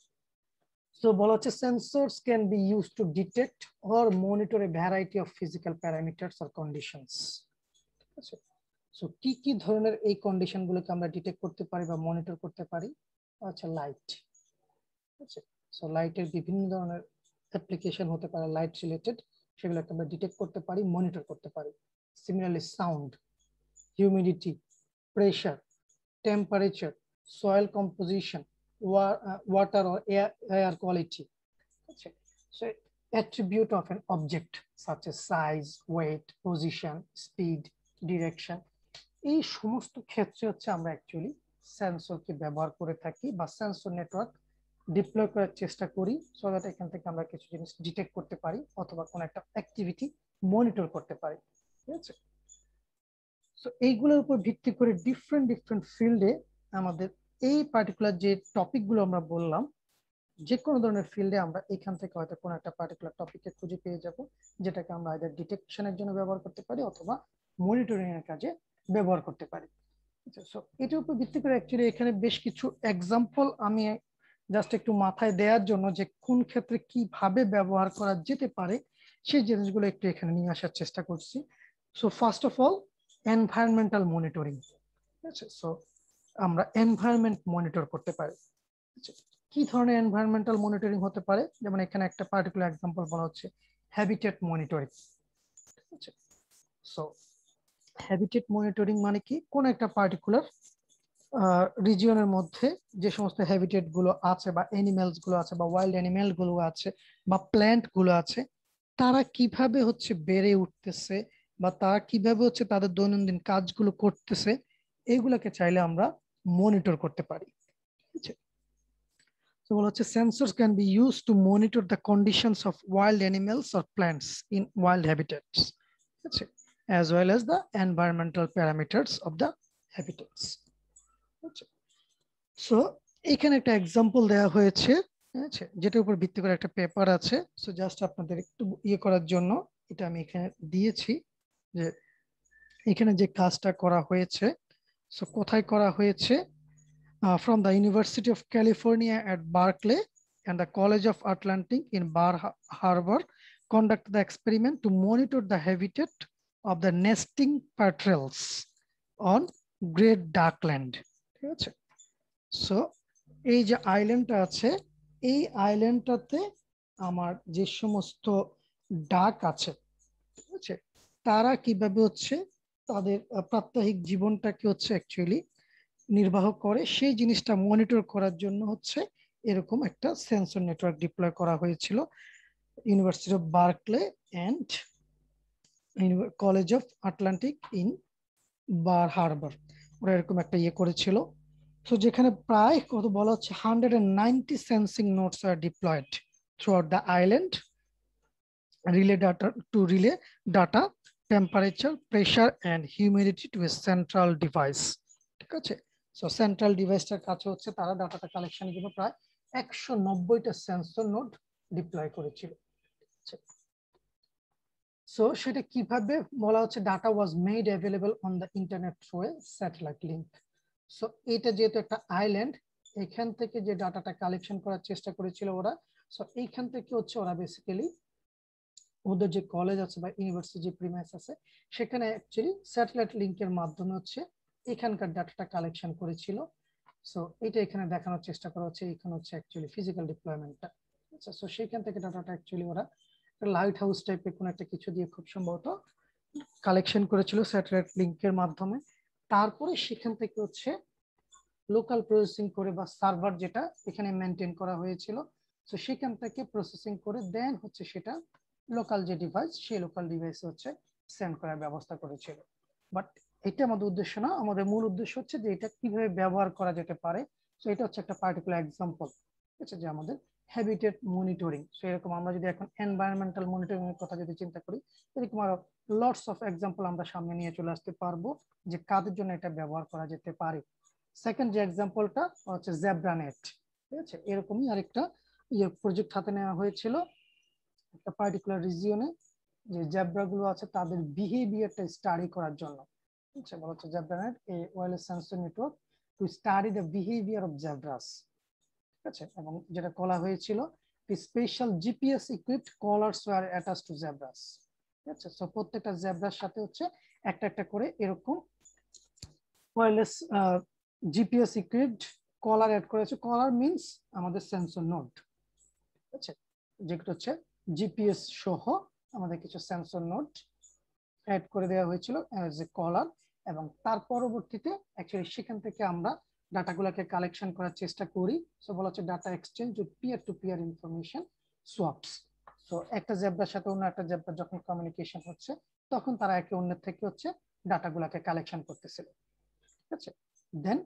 সো বলা হচ্ছে sensors can be used to detect or monitor a variety of physical parameters or conditions. ঠিক আছে, সো কি কি ধরনের এই কন্ডিশন গুলোকে আমরা ডিটেক্ট করতে পারি বা মনিটর করতে পারি? আচ্ছা, লাইট। আচ্ছা, সো লাইটের বিভিন্ন ধরনের অ্যাপ্লিকেশন হতে পারে লাইট রিলেটেড, সেগুলোকে আমরা ডিটেক্ট করতে পারি, মনিটর করতে পারি। Similarly sound, humidity, pressure, temperature, soil composition, water or air quality. Okay. So attribute of an object such as size, weight, position, speed, direction, এই সমস্ত ক্ষেত্রে হচ্ছে আমরা অ্যাকচুয়ালি সেন্সরকে ব্যবহার করে থাকি বা সেন্সর নেটওয়ার্ক ডিপ্লয় করার চেষ্টা করি, সো দ্যাট এখান থেকে আমরা কিছু জিনিস ডিটেক্ট করতে পারি অথবা কোনো একটা অ্যাক্টিভিটি মনিটর করতে পারি। ঠিক আছে, সো এইগুলোর উপর ভিত্তি করে ডিফারেন্ট ফিল্ডে আমাদের এই পার্টিকুলার যে টপিকগুলো আমরা বললাম, যে কোনো ধরনের ফিল্ডে আমরা এখান থেকে হয়তো কোনো একটা পার্টিকুলার টপিকে খুঁজে পেয়ে যাব, যেটাকে আমরা আইদার ডিটেকশনের জন্য ব্যবহার করতে পারি অথবা মনিটরিং এর কাজে ব্যবহার করতে পারি। সো এটার উপর ভিত্তি করে অ্যাকচুয়ালি এখানে বেশ কিছু এক্সাম্পল আমি জাস্ট একটু মাথায় দেওয়ার জন্য যে কোন ক্ষেত্রে কিভাবে ব্যবহার করা যেতে পারে সেই জিনিসগুলো একটু এখানে নিয়ে আসার চেষ্টা করছি। So first of all environmental monitoring. ঠিক আছে, সো আমরা এনভায়রনমেন্ট মনিটর করতে পারি। কি ধরনের এনভায়রনমেন্টাল মনিটরিং হতে পারে? যেমন এখানে একটা পার্টিকুলার এক্সাম্পল বলা হচ্ছে হ্যাবিটেট মনিটরিং। ঠিক আছে, সো হ্যাবিটেট মনিটরিং মানে কি, কোন একটা পার্টিকুলার রিজিয়নের মধ্যে যে সমস্ত হ্যাবিটেট গুলো আছে বা অ্যানিমেলস গুলো আছে বা ওয়াইল্ড অ্যানিমেল গুলো আছে বা প্ল্যান্ট গুলো আছে, তারা কিভাবে হচ্ছে বেড়ে উঠতেছে বা তারা কিভাবে হচ্ছে তাদের দৈনন্দিন কাজগুলো করতেছে, এগুলোকে চাইলে আমরা মনিটর করতে পারি। ঠিক আছে, তো বলা হচ্ছে sensors can be used to monitor the conditions of wild animals or plants in wild habitats, আচ্ছা, as well as the environmental parameters of the habitats. আচ্ছা, সো এখানে একটা এক্সাম্পল দেওয়া হয়েছে, আচ্ছা, যেটার উপর ভিত্তি করে একটা পেপার আছে। সো জাস্ট আপনাদের একটু ইয়ে করার জন্য এটা আমি এখানে দিয়েছি, যে এখানে যে কাজটা করা হয়েছে, সো কোথায় করা হয়েছে, from the University of California at Berkeley and the College of Atlantic in Bar Harbor conducted the experiment to monitor the habitat of the nesting petrels on Great Darkland. ঠিক আছে, সো এই যে আইল্যান্ডটা আছে, এই আইল্যান্ডটাতে আমার যে সমস্ত ডাক আছে, ঠিক আছে, তারা কিভাবে হচ্ছে তাদের প্রাত্যহিক জীবনটাকে হচ্ছে অ্যাকচুয়ালি নির্বাহ করে, সেই জিনিসটা মনিটর করার জন্য হচ্ছে এরকম একটা সেন্সর নেটওয়ার্ক ডিপ্লয় করা হয়েছিল university of Berkeley and college of Atlantic in Bar Harbor. ওরা এরকম একটা ইয়ে করেছিল, তো যেখানে প্রায় কত বলা হচ্ছে 190 sensing nodes are deployed throughout the island relay data temperature pressure and humidity to a central device ঠিক আছে সো সেন্ট্রাল ডিভাইসটার কাছে হচ্ছে তারা ডাটাটা কালেকশনের জন্য প্রায় 190টা সেন্সর নোড ডিপ্লয় করেছিল সো সেটা কিভাবে বলা হচ্ছে data was made available on the internet through a satellite link so এটা যেহেতু একটা আইল্যান্ড এখান থেকে যে ডাটাটা কালেকশন করার চেষ্টা করেছিল ওরা সো এইখান থেকে হচ্ছে ওরা বেসিক্যালি ওদের যে কলেজ আছে বা ইউনিভার্সিটি যে প্রিমাইস আছে সেখানে অ্যাকচুয়ালি স্যাটেলাইট লিংকের মাধ্যমে হচ্ছে এখানকার ডাটাটা কালেকশন করেছিল সো এটা এখানে দেখানোর চেষ্টা করা হচ্ছে এখানে হচ্ছে অ্যাকচুয়ালি ফিজিক্যাল ডিপ্লয়মেন্টটা আচ্ছা সো সেইখান থেকে ডাটাটা অ্যাকচুয়ালি ওরা লাইট হাউস টাইপের কোনো একটা কিছু দিয়ে খুব সম্ভবত কালেকশন করেছিল স্যাটেলাইট লিংকের মাধ্যমে তারপরে সেখান থেকে হচ্ছে লোকাল প্রসেসিং করে বা সার্ভার যেটা এখানে মেনটেন করা হয়েছিল তো সেখান থেকে প্রসেসিং করে দেন হচ্ছে সেটা লোকাল যে ডিভাইস সেই লোকাল ডিভাইসে হচ্ছে সেন্ড করার ব্যবস্থা করেছিল বাট এটা আমাদের উদ্দেশ্য না আমাদের মূল উদ্দেশ্য হচ্ছে যে এটা কিভাবে ব্যবহার করা যেতে পারে তো এটা হচ্ছে একটা পার্টিকুলার এক্সাম্পল ঠিক আছে যে আমাদের হ্যাবিটেট মনিটরিং সেরকম আমরা যদি এখন এনভায়রনমেন্টাল মনিটরিং এর কথা যদি চিন্তা করি এরকম আরো লটস অফ এক্সাম্পল আমরা সামনে নিয়ে চলে আসতে পারবো যে কাদের জন্য এটা ব্যবহার করা যেতে পারে সেকেন্ড যে এক্সাম্পলটা হচ্ছে জেব্রা নেট ঠিক আছে এরকমই আরেকটা প্রজেক্ট হাতে নেওয়া হয়েছিল একটা পার্টিকুলার রিজিয়নে যে জেব্রা গুলো আছে তাদের বিহেভিয়ারটা স্টাডি করার জন্য আচ্ছা বলা হচ্ছে zebra net a wireless sensor network to study the behaviour of zebras ঠিক আছে এবং যেটা বলা হয়েছিল special GPS equipped collars were attached to zebras ঠিক আছে সো প্রত্যেকটা জেব্রার সাথে হচ্ছে একটা একটা করে এরকম wireless GPS equipped collar add করেছে কলার মিন্স আমাদের সেন্সর নোড ঠিক আছে যেটা হচ্ছে জিপিএস সহ আমাদের কিছু সেন্সর নোড অ্যাড করে দেওয়া হয়েছিল অ্যাজ এ কলার এবং তার পরবর্তীতে অ্যাকচুয়ালি সেখান থেকে আমরা ডাটাগুলোকে কালেকশন করার চেষ্টা করি সো বলা হচ্ছে data exchange with peer to peer information swaps so একটা জেব্রার সাথে অন্য একটা জেব্রার যখন কমিউনিকেশন হচ্ছে তখন তারা একে অন্যের থেকে হচ্ছে ডাটাগুলোকে কালেকশন করতেছিল ঠিক আছে দেন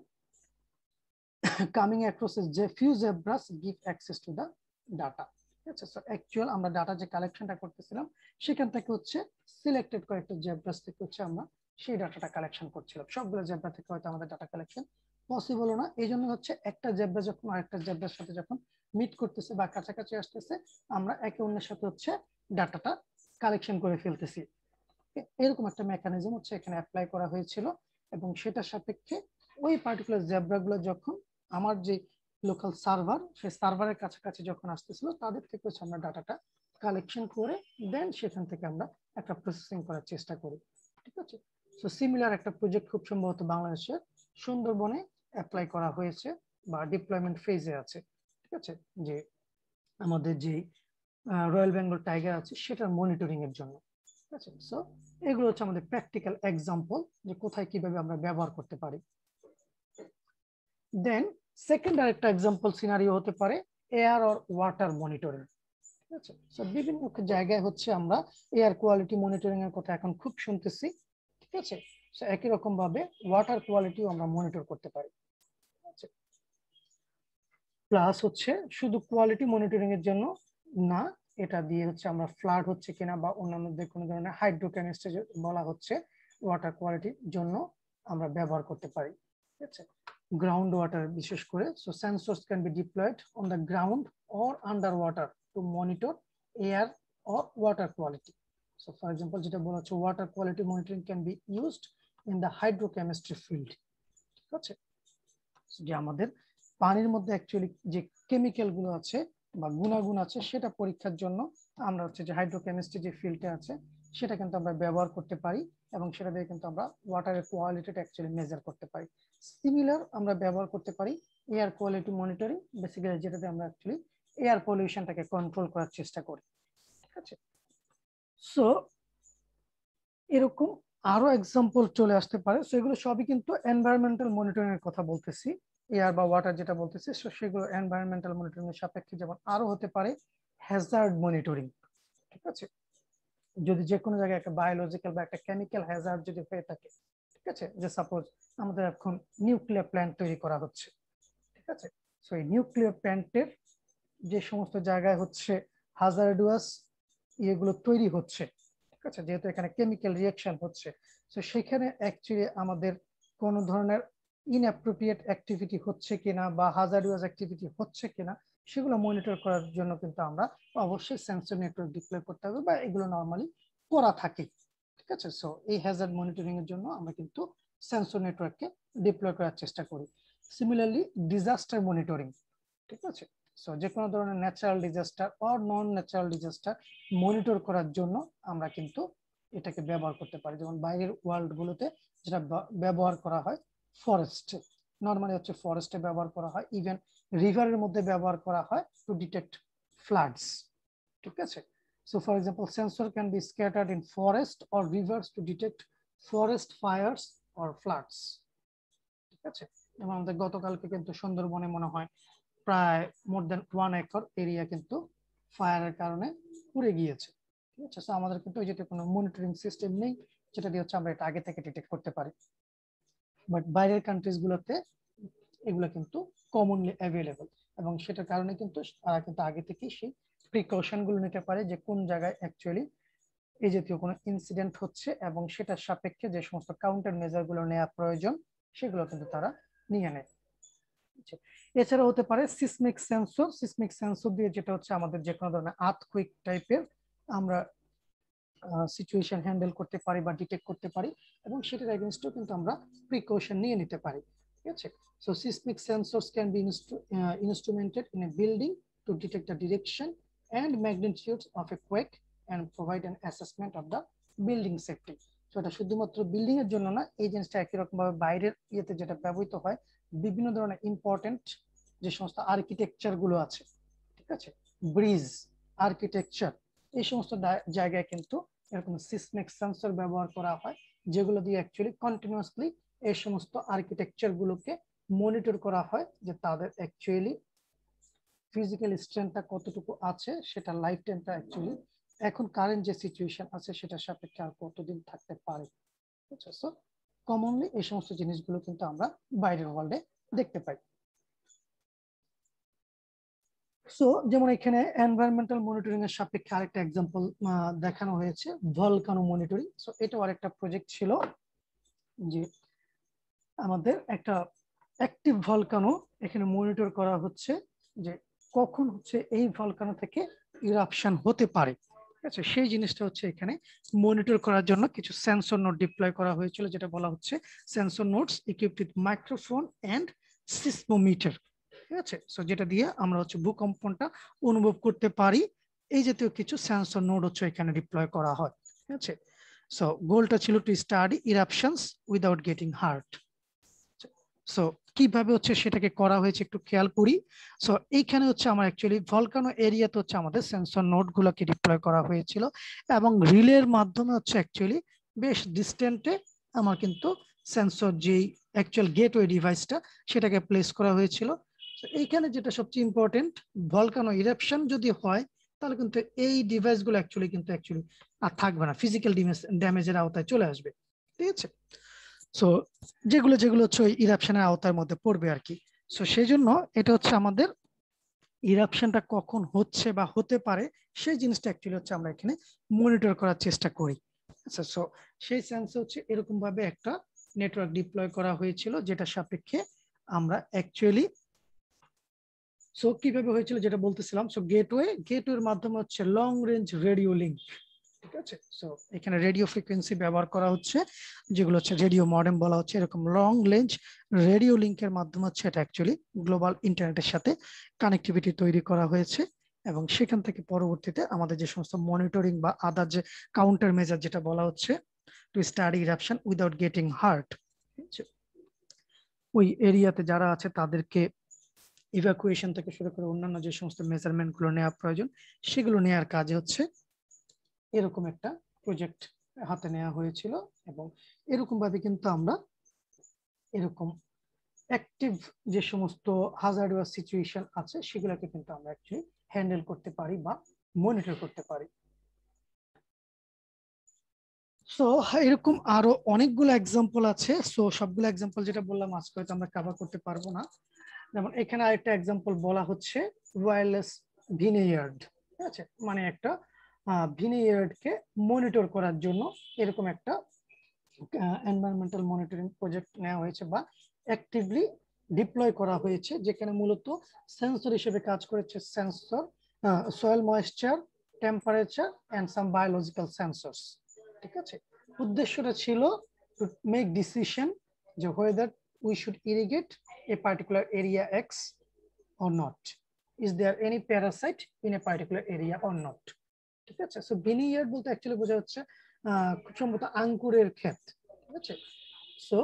coming across is যে few zebras give access to the data ঠিক আছে সো অ্যাকচুয়াল আমরা ডাটা যে কালেকশনটা করতেছিলাম সেখান থেকে হচ্ছে সিলেক্টেড কয়েকটা জেব্রাস থেকে হচ্ছে আমরা সেই ডাটাটা কালেকশন করছিলাম সবগুলো জেব্রা থেকে হয়তো আমাদের ডাটা কালেকশন পসিবল না এই জন্য হচ্ছে একটা জেব্রা যখন আরেকটা জেব্রার সাথে যখন মিট করতেছে বা কাছাকাছি আসতেছে আমরা একে অন্যের সাথে হচ্ছে ডাটাটা কালেকশন করে ফেলতেছি এরকম একটা মেকানিজম হচ্ছে এখানে অ্যাপ্লাই করা হয়েছিল এবং সেটার সাপেক্ষে ওই পার্টিকুলার জেব্রা গুলো যখন আমার যে লোকাল সার্ভার সেই সার্ভারের কাছাকাছি যখন আসতেছিল তাদের থেকে হচ্ছে আমরা ডাটাটা কালেকশন করে দেন সেখান থেকে আমরা একটা প্রসেসিং করার চেষ্টা করি ঠিক আছে সো সিমিলার একটা প্রজেক্ট খুব সম্ভবত বাংলাদেশের সুন্দরবনে অ্যাপ্লাই করা হয়েছে বা ডিপ্লয়মেন্ট ফেজে আছে ঠিক আছে যে আমাদের যে রয়্যাল বেঙ্গল টাইগার আছে সেটার মনিটরিং এর জন্য ঠিক আছে সো এগুলো হচ্ছে আমাদের প্র্যাকটিক্যাল এক্সাম্পল যে কোথায় কিভাবে আমরা ব্যবহার করতে পারি দেন সেকেন্ড আরেকটা এক্সাম্পল সিনারিও হতে পারে এয়ার অর ওয়াটার মনিটরিং ঠিক আছে সো বিভিন্ন জায়গায় হচ্ছে আমরা এয়ার কোয়ালিটি মনিটরিং এর কথা এখন খুব শুনতেছি ঠিক আছে সো একই রকম ভাবে ওয়াটার কোয়ালিটিও আমরা মনিটর করতে পারি ঠিক আছে প্লাস হচ্ছে শুধু কোয়ালিটি মনিটরিং এর জন্য না এটা দিয়ে হচ্ছে আমরা ফ্লাড হচ্ছে কিনা বা অন্যান্য যে কোনো ধরনের হাইড্রোকেমিস্ট্রি বলা হচ্ছে ওয়াটার কোয়ালিটির জন্য আমরা ব্যবহার করতে পারি ঠিক আছে গ্রাউন্ড ওয়াটার বিশেষ করে so sensors can be deployed on the ground or underwater to monitor air or water quality so for example যেটা বলা হচ্ছে water quality monitoring can be used in the hydrochemistry field ঠিক আছে যে আমাদের পানির মধ্যে অ্যাকচুয়ালি যে কেমিক্যাল গুলো আছে বা গুণাগুণ আছে সেটা পরীক্ষার জন্য আমরা হচ্ছে যে হাইড্রোকেমিস্ট্রি যে ফিল্ডে আছে সেটা কিন্তু আমরা ব্যবহার করতে পারি এবং সেটা দিয়ে কিন্তু আমরা ওয়াটারের কোয়ালিটিটা অ্যাকচুয়ালি মেজার করতে পারি সিমিলার আমরা ব্যবহার করতে পারি এয়ার কোয়ালিটি মনিটরিং বেসিক্যালি যেটাতে আমরা অ্যাকচুয়ালি এয়ার পলিউশনটাকে কন্ট্রোল করার চেষ্টা করি ঠিক আছে সো এরকম আরো এক্সাম্পল চলে আসতে পারে সেগুলো সবই কিন্তু এনভায়রনমেন্টাল মনিটরিং এর কথা বলতেছি এয়ার বা ওয়াটার যেটা বলতেছি সেগুলো এনভায়রনমেন্টাল মনিটরিং এর সাপেক্ষে যেমন আরো হতে পারে হ্যাজার্ড মনিটরিং ঠিক আছে যদি যে কোনো জায়গায় একটা বায়োলজিক্যাল বা একটা কেমিক্যাল হ্যাজার্ড যদি হয়ে থাকে ঠিক আছে, যে সাপোজ আমাদের এখন নিউক্লিয়ার প্ল্যান্ট তৈরি করা হচ্ছে, ঠিক আছে। সো এই নিউক্লিয়ার প্ল্যান্টের যে সমস্ত জায়গায় হচ্ছে হাজারডুয়াস ইয়েগুলো তৈরি হচ্ছে, ঠিক আছে, যেহেতু এখানে কেমিক্যাল রিয়াকশন হচ্ছে, তো সেখানে অ্যাকচুয়ালি আমাদের কোন ধরনের ইনঅ্যাপ্রোপ্রিয়েট অ্যাক্টিভিটি হচ্ছে কিনা বা হাজারডুয়াস অ্যাক্টিভিটি হচ্ছে কিনা সেগুলো মনিটর করার জন্য কিন্তু আমরা অবশ্যই সেন্সর নেটওয়ার্ক ডিপ্লয় করতে হবে, বা এগুলো নর্মালি করা থাকে, ঠিক আছে। সো এই হ্যাজার্ড মনিটরিং এর জন্য আমরা কিন্তু সেন্সর নেটওয়ার্ককে ডিপ্লয় করার চেষ্টা করি। সিমিলারলি ডিজাস্টার মনিটরিং, ঠিক আছে। সো যে কোনো ধরনের natural disaster or non natural disaster monitor করার জন্য আমরা কিন্তু এটাকে ব্যবহার করতে পারি। যেমন বাইরের ওয়ার্ল্ড গুলোতে যেটা ব্যবহার করা হয় ফরেস্টে, নর্মালি হচ্ছে ফরেস্টে ব্যবহার করা হয়, ইভেন রিভারের মধ্যে ব্যবহার করা হয় টু ডিটেক্ট ফ্লাডস, ঠিক আছে। So for example sensor can be scattered in forest or rivers to detect forest fires or floods, ঠিক আছে। এবং আমাদের গতকালকে কিন্তু সুন্দরবনে মনে হয় প্রায় মোর দেন 1 একর এরিয়া কিন্তু ফায়ারের কারণে পুড়ে গিয়েছে, ঠিক আছে। সো আমাদের কিন্তু ওই যেটা কোনো মনিটরিং সিস্টেম নেই যেটা দিয়ে হচ্ছে আমরা এটা আগে থেকে ডিটেক্ট করতে পারি, বাট বাইরের কান্ট্রিজ গুলোতে এগুলো কিন্তু কমনলি অ্যাভেলেবল, এবং সেটার কারণে কিন্তু তারা কিন্তু আগে থেকেই সেই প্রিকশন গুলো নিতে পারে যে কোন জায়গায় অ্যাকচুয়ালি এই জাতীয় কোনো ইনসিডেন্ট হচ্ছে, এবং সেটার সাপেক্ষে যে সমস্ত কাউন্টার মেজার গুলো নেওয়া প্রয়োজন সেগুলো কিন্তু তারা নিয়ে নেয়। এছাড়া হতে পারে সিসমিক সেন্সর। সিসমিক সেন্সর দিয়ে যেটা হচ্ছে আমাদের যে কোনো ধরনের আর্থকুইক টাইপের আমরা সিচুয়েশন হ্যান্ডেল করতে পারি বা ডিটেক্ট করতে পারি, এবং সেটার এগেইনস্টও কিন্তু আমরা প্রিকশন নিয়ে নিতে পারি, ঠিক আছে। So seismic sensors can be instrumented in a building to detect the direction and magnitudes of a quake and provide an assessment of the building safety. So এটা শুধুমাত্র বিল্ডিং এর জন্য না, এই জিনিসটা একই রকম ভাবে বাইরের ইয়েতে যেটা ব্যবহৃত হয় বিভিন্ন ধরনের ইম্পর্টেন্ট যে সমস্ত আর্কিটেকচার গুলো আছে, ঠিক আছে, ব্রিজ আর্কিটেকচার, এই সমস্ত জায়গায় কিন্তু এরকম সিসমিক সেন্সর ব্যবহার করা হয়, যেগুলো দিয়ে অ্যাকচুয়ালি কন্টিনিউয়াসলি এই সমস্ত আর্কিটেকচার গুলোকে মনিটর করা হয় যে তাদের অ্যাকচুয়ালি ফিজিক্যাল স্ট্রেংথটা কতটুকু আছে, সেটা লাইফ টাইমটা অ্যাকচুয়ালি এখন কারেন্ট যে সিচুয়েশন আছে সেটার সাপেক্ষে আর কতদিন থাকতে পারে, বুঝছো। সো কমনলি এই সমস্ত জিনিসগুলো কিন্তু আমরা বাইরের ওয়ার্ল্ডে দেখতে পাই। সো যেমন এখানে এনভায়রনমেন্টাল মনিটরিং এর সাপেক্ষে আরেকটা এক্সাম্পল দেখানো হয়েছে ভলকানো মনিটরিং। সো এটাও আরেকটা প্রজেক্ট ছিল যে আমাদের একটা অ্যাক্টিভ ভলকানো এখানে মনিটর করা হচ্ছে যে কখন হচ্ছে এই ভলকানো থেকে ইরাপশন হতে পারে, ঠিক আছে। সেই জিনিসটা হচ্ছে এখানে মনিটর করার জন্য কিছু সেন্সর নোড ডিপ্লয় করা হয়েছিল, যেটা বলা হচ্ছে sensor nodes equipped with microphone and seismometer, ঠিক আছে। সো যেটা দিয়ে আমরা হচ্ছে ভূকম্পনটা অনুভব করতে পারি, এই জাতীয় কিছু সেন্সর নোড হচ্ছে এখানে ডিপ্লয় করা হয়, ঠিক আছে। সো গোলটা ছিল to study eruptions without getting hurt. So কিভাবে হচ্ছে সেটাকে করা হয়েছে একটু খেয়াল করি। সো এইখানে হচ্ছে আমার অ্যাকচুয়ালি ভলকানো এরিয়াতে হচ্ছে আমাদের সেন্সর নোড গুলোকে ডিপ্লয় করা হয়েছিল, এবং রিলের মাধ্যমে হচ্ছে অ্যাকচুয়ালি বেশ ডিস্টেন্টে আমার কিন্তু সেন্সর যেই অ্যাকচুয়াল গেটওয়ে ডিভাইসটা সেটাকে প্লেস করা হয়েছিল। এইখানে যেটা সবচেয়ে ইম্পর্টেন্ট, ভলকানো ইরাপশন যদি হয় তাহলে কিন্তু এই ডিভাইসগুলো অ্যাকচুয়ালি আর থাকবে না, ফিজিক্যাল ড্যামেজের আওতায় চলে আসবে, ঠিক আছে। সো যেগুলো যেগুলো হচ্ছে ওই ইরাপশনের আওতার মধ্যে পড়বে আর কি। সো সেই জন্য এটা হচ্ছে আমাদের ইরাপশনটা কখন হচ্ছে বা হতে পারে সেই জিনিসটা অ্যাকচুয়ালি হচ্ছে আমরা এখানে মনিটর করার চেষ্টা করি। আচ্ছা, সো সেই সেন্সে হচ্ছে এরকম ভাবে একটা নেটওয়ার্ক ডিপ্লয় করা হয়েছিল, যেটা সাপেক্ষে আমরা অ্যাকচুয়ালি সো কিভাবে হয়েছিল যেটা বলতেছিলাম। সো গেটওয়ের মাধ্যমে হচ্ছে লং রেঞ্জ রেডিও লিঙ্ক, ঠিক আছে। সো এখানে রেডিও ফ্রিকোয়েন্সি ব্যবহার করা হচ্ছে, যেগুলো হচ্ছে রেডিও মডেম বলা হচ্ছে, এরকম লং রেঞ্জ রেডিও লিঙ্কের মাধ্যমে হচ্ছে এটা অ্যাকচুয়ালি গ্লোবাল ইন্টারনেটের সাথে কানেক্টিভিটি তৈরি করা হয়েছে, এবং সেখান থেকে পরবর্তীতে আমাদের যে সমস্ত মনিটরিং বা আদার যে কাউন্টার মেজার যেটা বলা হচ্ছে to study eruption without getting hurt, ওই এরিয়াতে যারা আছে তাদেরকে ইভ্যাকুয়েশন থেকে শুরু করে অন্যান্য যে সমস্ত মেজারমেন্ট গুলো নেওয়া প্রয়োজন সেগুলো নেওয়ার কাজে হচ্ছে এরকম একটা প্রজেক্ট হাতে নেওয়া হয়েছিল, এবং এরকম ভাবে কিন্তু আমরা এরকম অ্যাক্টিভ যে সমস্ত হাজারডুয়াস সিচুয়েশন আছে সেগুলোকে কিন্তু আমরা অ্যাকচুয়ালি হ্যান্ডেল করতে পারি বা মনিটর করতে পারি। সো এরকম আরো অনেকগুলো এক্সাম্পল আছে। সো সবগুলো এক্সাম্পল যেটা বললাম আজকে হয়তো আমরা কভার করতে পারবো না। যেমন এখানে আরেকটা এক্সাম্পল বলা হচ্ছে ওয়্যারলেস ভিনেয়ার্ড, ঠিক আছে, মানে একটা ভিনেয়ার্ডকে মনিটর করার জন্য এরকম একটা এনভায়রনমেন্টাল মনিটরিং প্রজেক্ট নেওয়া হয়েছে বা অ্যাক্টিভলি ডিপ্লয় করা হয়েছে, যেখানে মূলত সেন্সর হিসেবে কাজ করেছে sensor, soil moisture, temperature and some biological sensors. ঠিক আছে, উদ্দেশ্যটা ছিল টু মেক ডিসিশন যে whether we should irrigate a particular area X or not, is there any parasite in a particular area or not। ঠিক আছে, so veneered বলতে actually বোঝা হচ্ছে খুব সম্ভবত আঙ্গুরের ক্ষেত। ঠিক আছে, সো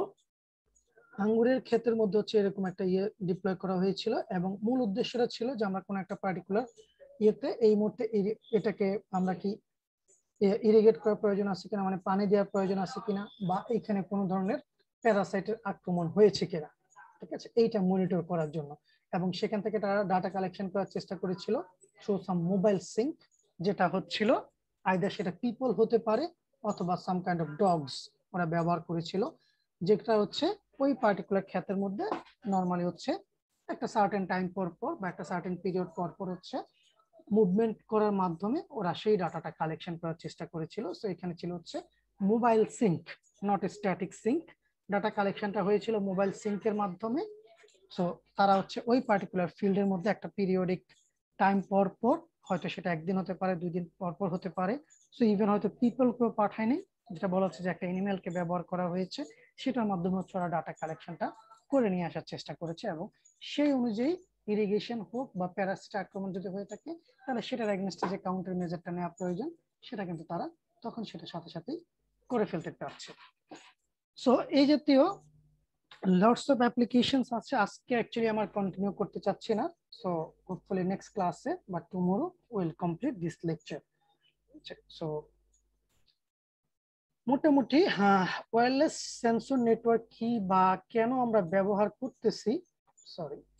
আঙ্গুরের ক্ষেতের মধ্যে হচ্ছে এরকম একটা ইয়ে ডিপ্লয় করা হয়েছিল এবং মূল উদ্দেশ্যটা ছিল যে আমরা কোনো একটা পার্টিকুলার ইয়েতে এই মুহূর্তে এটাকে আমরা কি ইরিগেট করার প্রয়োজন আছে কিনা, মানে পানি দেওয়ার প্রয়োজন আছে কিনা, বা এখানে কোনো ধরনের প্যারাসাইটের আক্রমণ হয়েছে কিনা। ঠিক আছে, এইটা মনিটর করার জন্য। এবং সেখান থেকে তারা ডাটা কালেকশন করার চেষ্টা করেছিল থ্রু সাম মোবাইল সিঙ্ক, যেটা হচ্ছিল আইদার সেটা পিপল হতে পারে অথবা সাম কাইন্ড অফ ডগস ওরা ব্যবহার করেছিল, যেটা হচ্ছে ওই পার্টিকুলার ক্ষেতের মধ্যে নর্মালি হচ্ছে একটা সার্টেন টাইম পর পর বা একটা সার্টেন পিরিয়ড পর পর হচ্ছে মুভমেন্ট করার মাধ্যমে ওরা সেই ডাটাটা কালেকশন করার চেষ্টা করেছিল। সো এখানে ছিল হচ্ছে mobile sink, not static sink. Data কালেকশনটা হয়েছিল মোবাইল সিঙ্কের মাধ্যমে। সো তারা হচ্ছে ওই পার্টিকুলার ফিল্ডের মধ্যে একটা পিরিয়ডিক টাইম পর পর, হয়তো সেটা একদিন হতে পারে, 2 দিন পর পর হতে পারে, সো ইভেন হয়তো পিপলকেও পাঠায়নি, যেটা বলা হচ্ছে যে একটা এনিম্যালকে ব্যবহার করা হয়েছে, সেটার মাধ্যমে হচ্ছে ওরা ডাটা কালেকশনটা করে নিয়ে আসার চেষ্টা করেছে। এবং সেই অনুযায়ী ইরিগেশন হোক বা প্যারাসিট আক্রমণ যদি হয়ে থাকে, তাহলে সেটার এগেনস্টে যে কাউন্টার মেজারটা নেওয়া প্রয়োজন সেটা কিন্তু তারা তখন সেটার সাথে সাথেই করে ফেলতে পারছে। সো এই জাতীয় লটস অফ অ্যাপ্লিকেশনস আছে। আজকে অ্যাকচুয়ালি আমার কন্টিনিউ করতে চাচ্ছি না। সো হোপফুলি নেক্সট ক্লাসে বা tomorrow will complete this lecture. So মোটামুটি হ্যাঁ, ওয়্যারলেস সেন্সর নেটওয়ার্ক কি বা কেন আমরা ব্যবহার করতেছি, সরি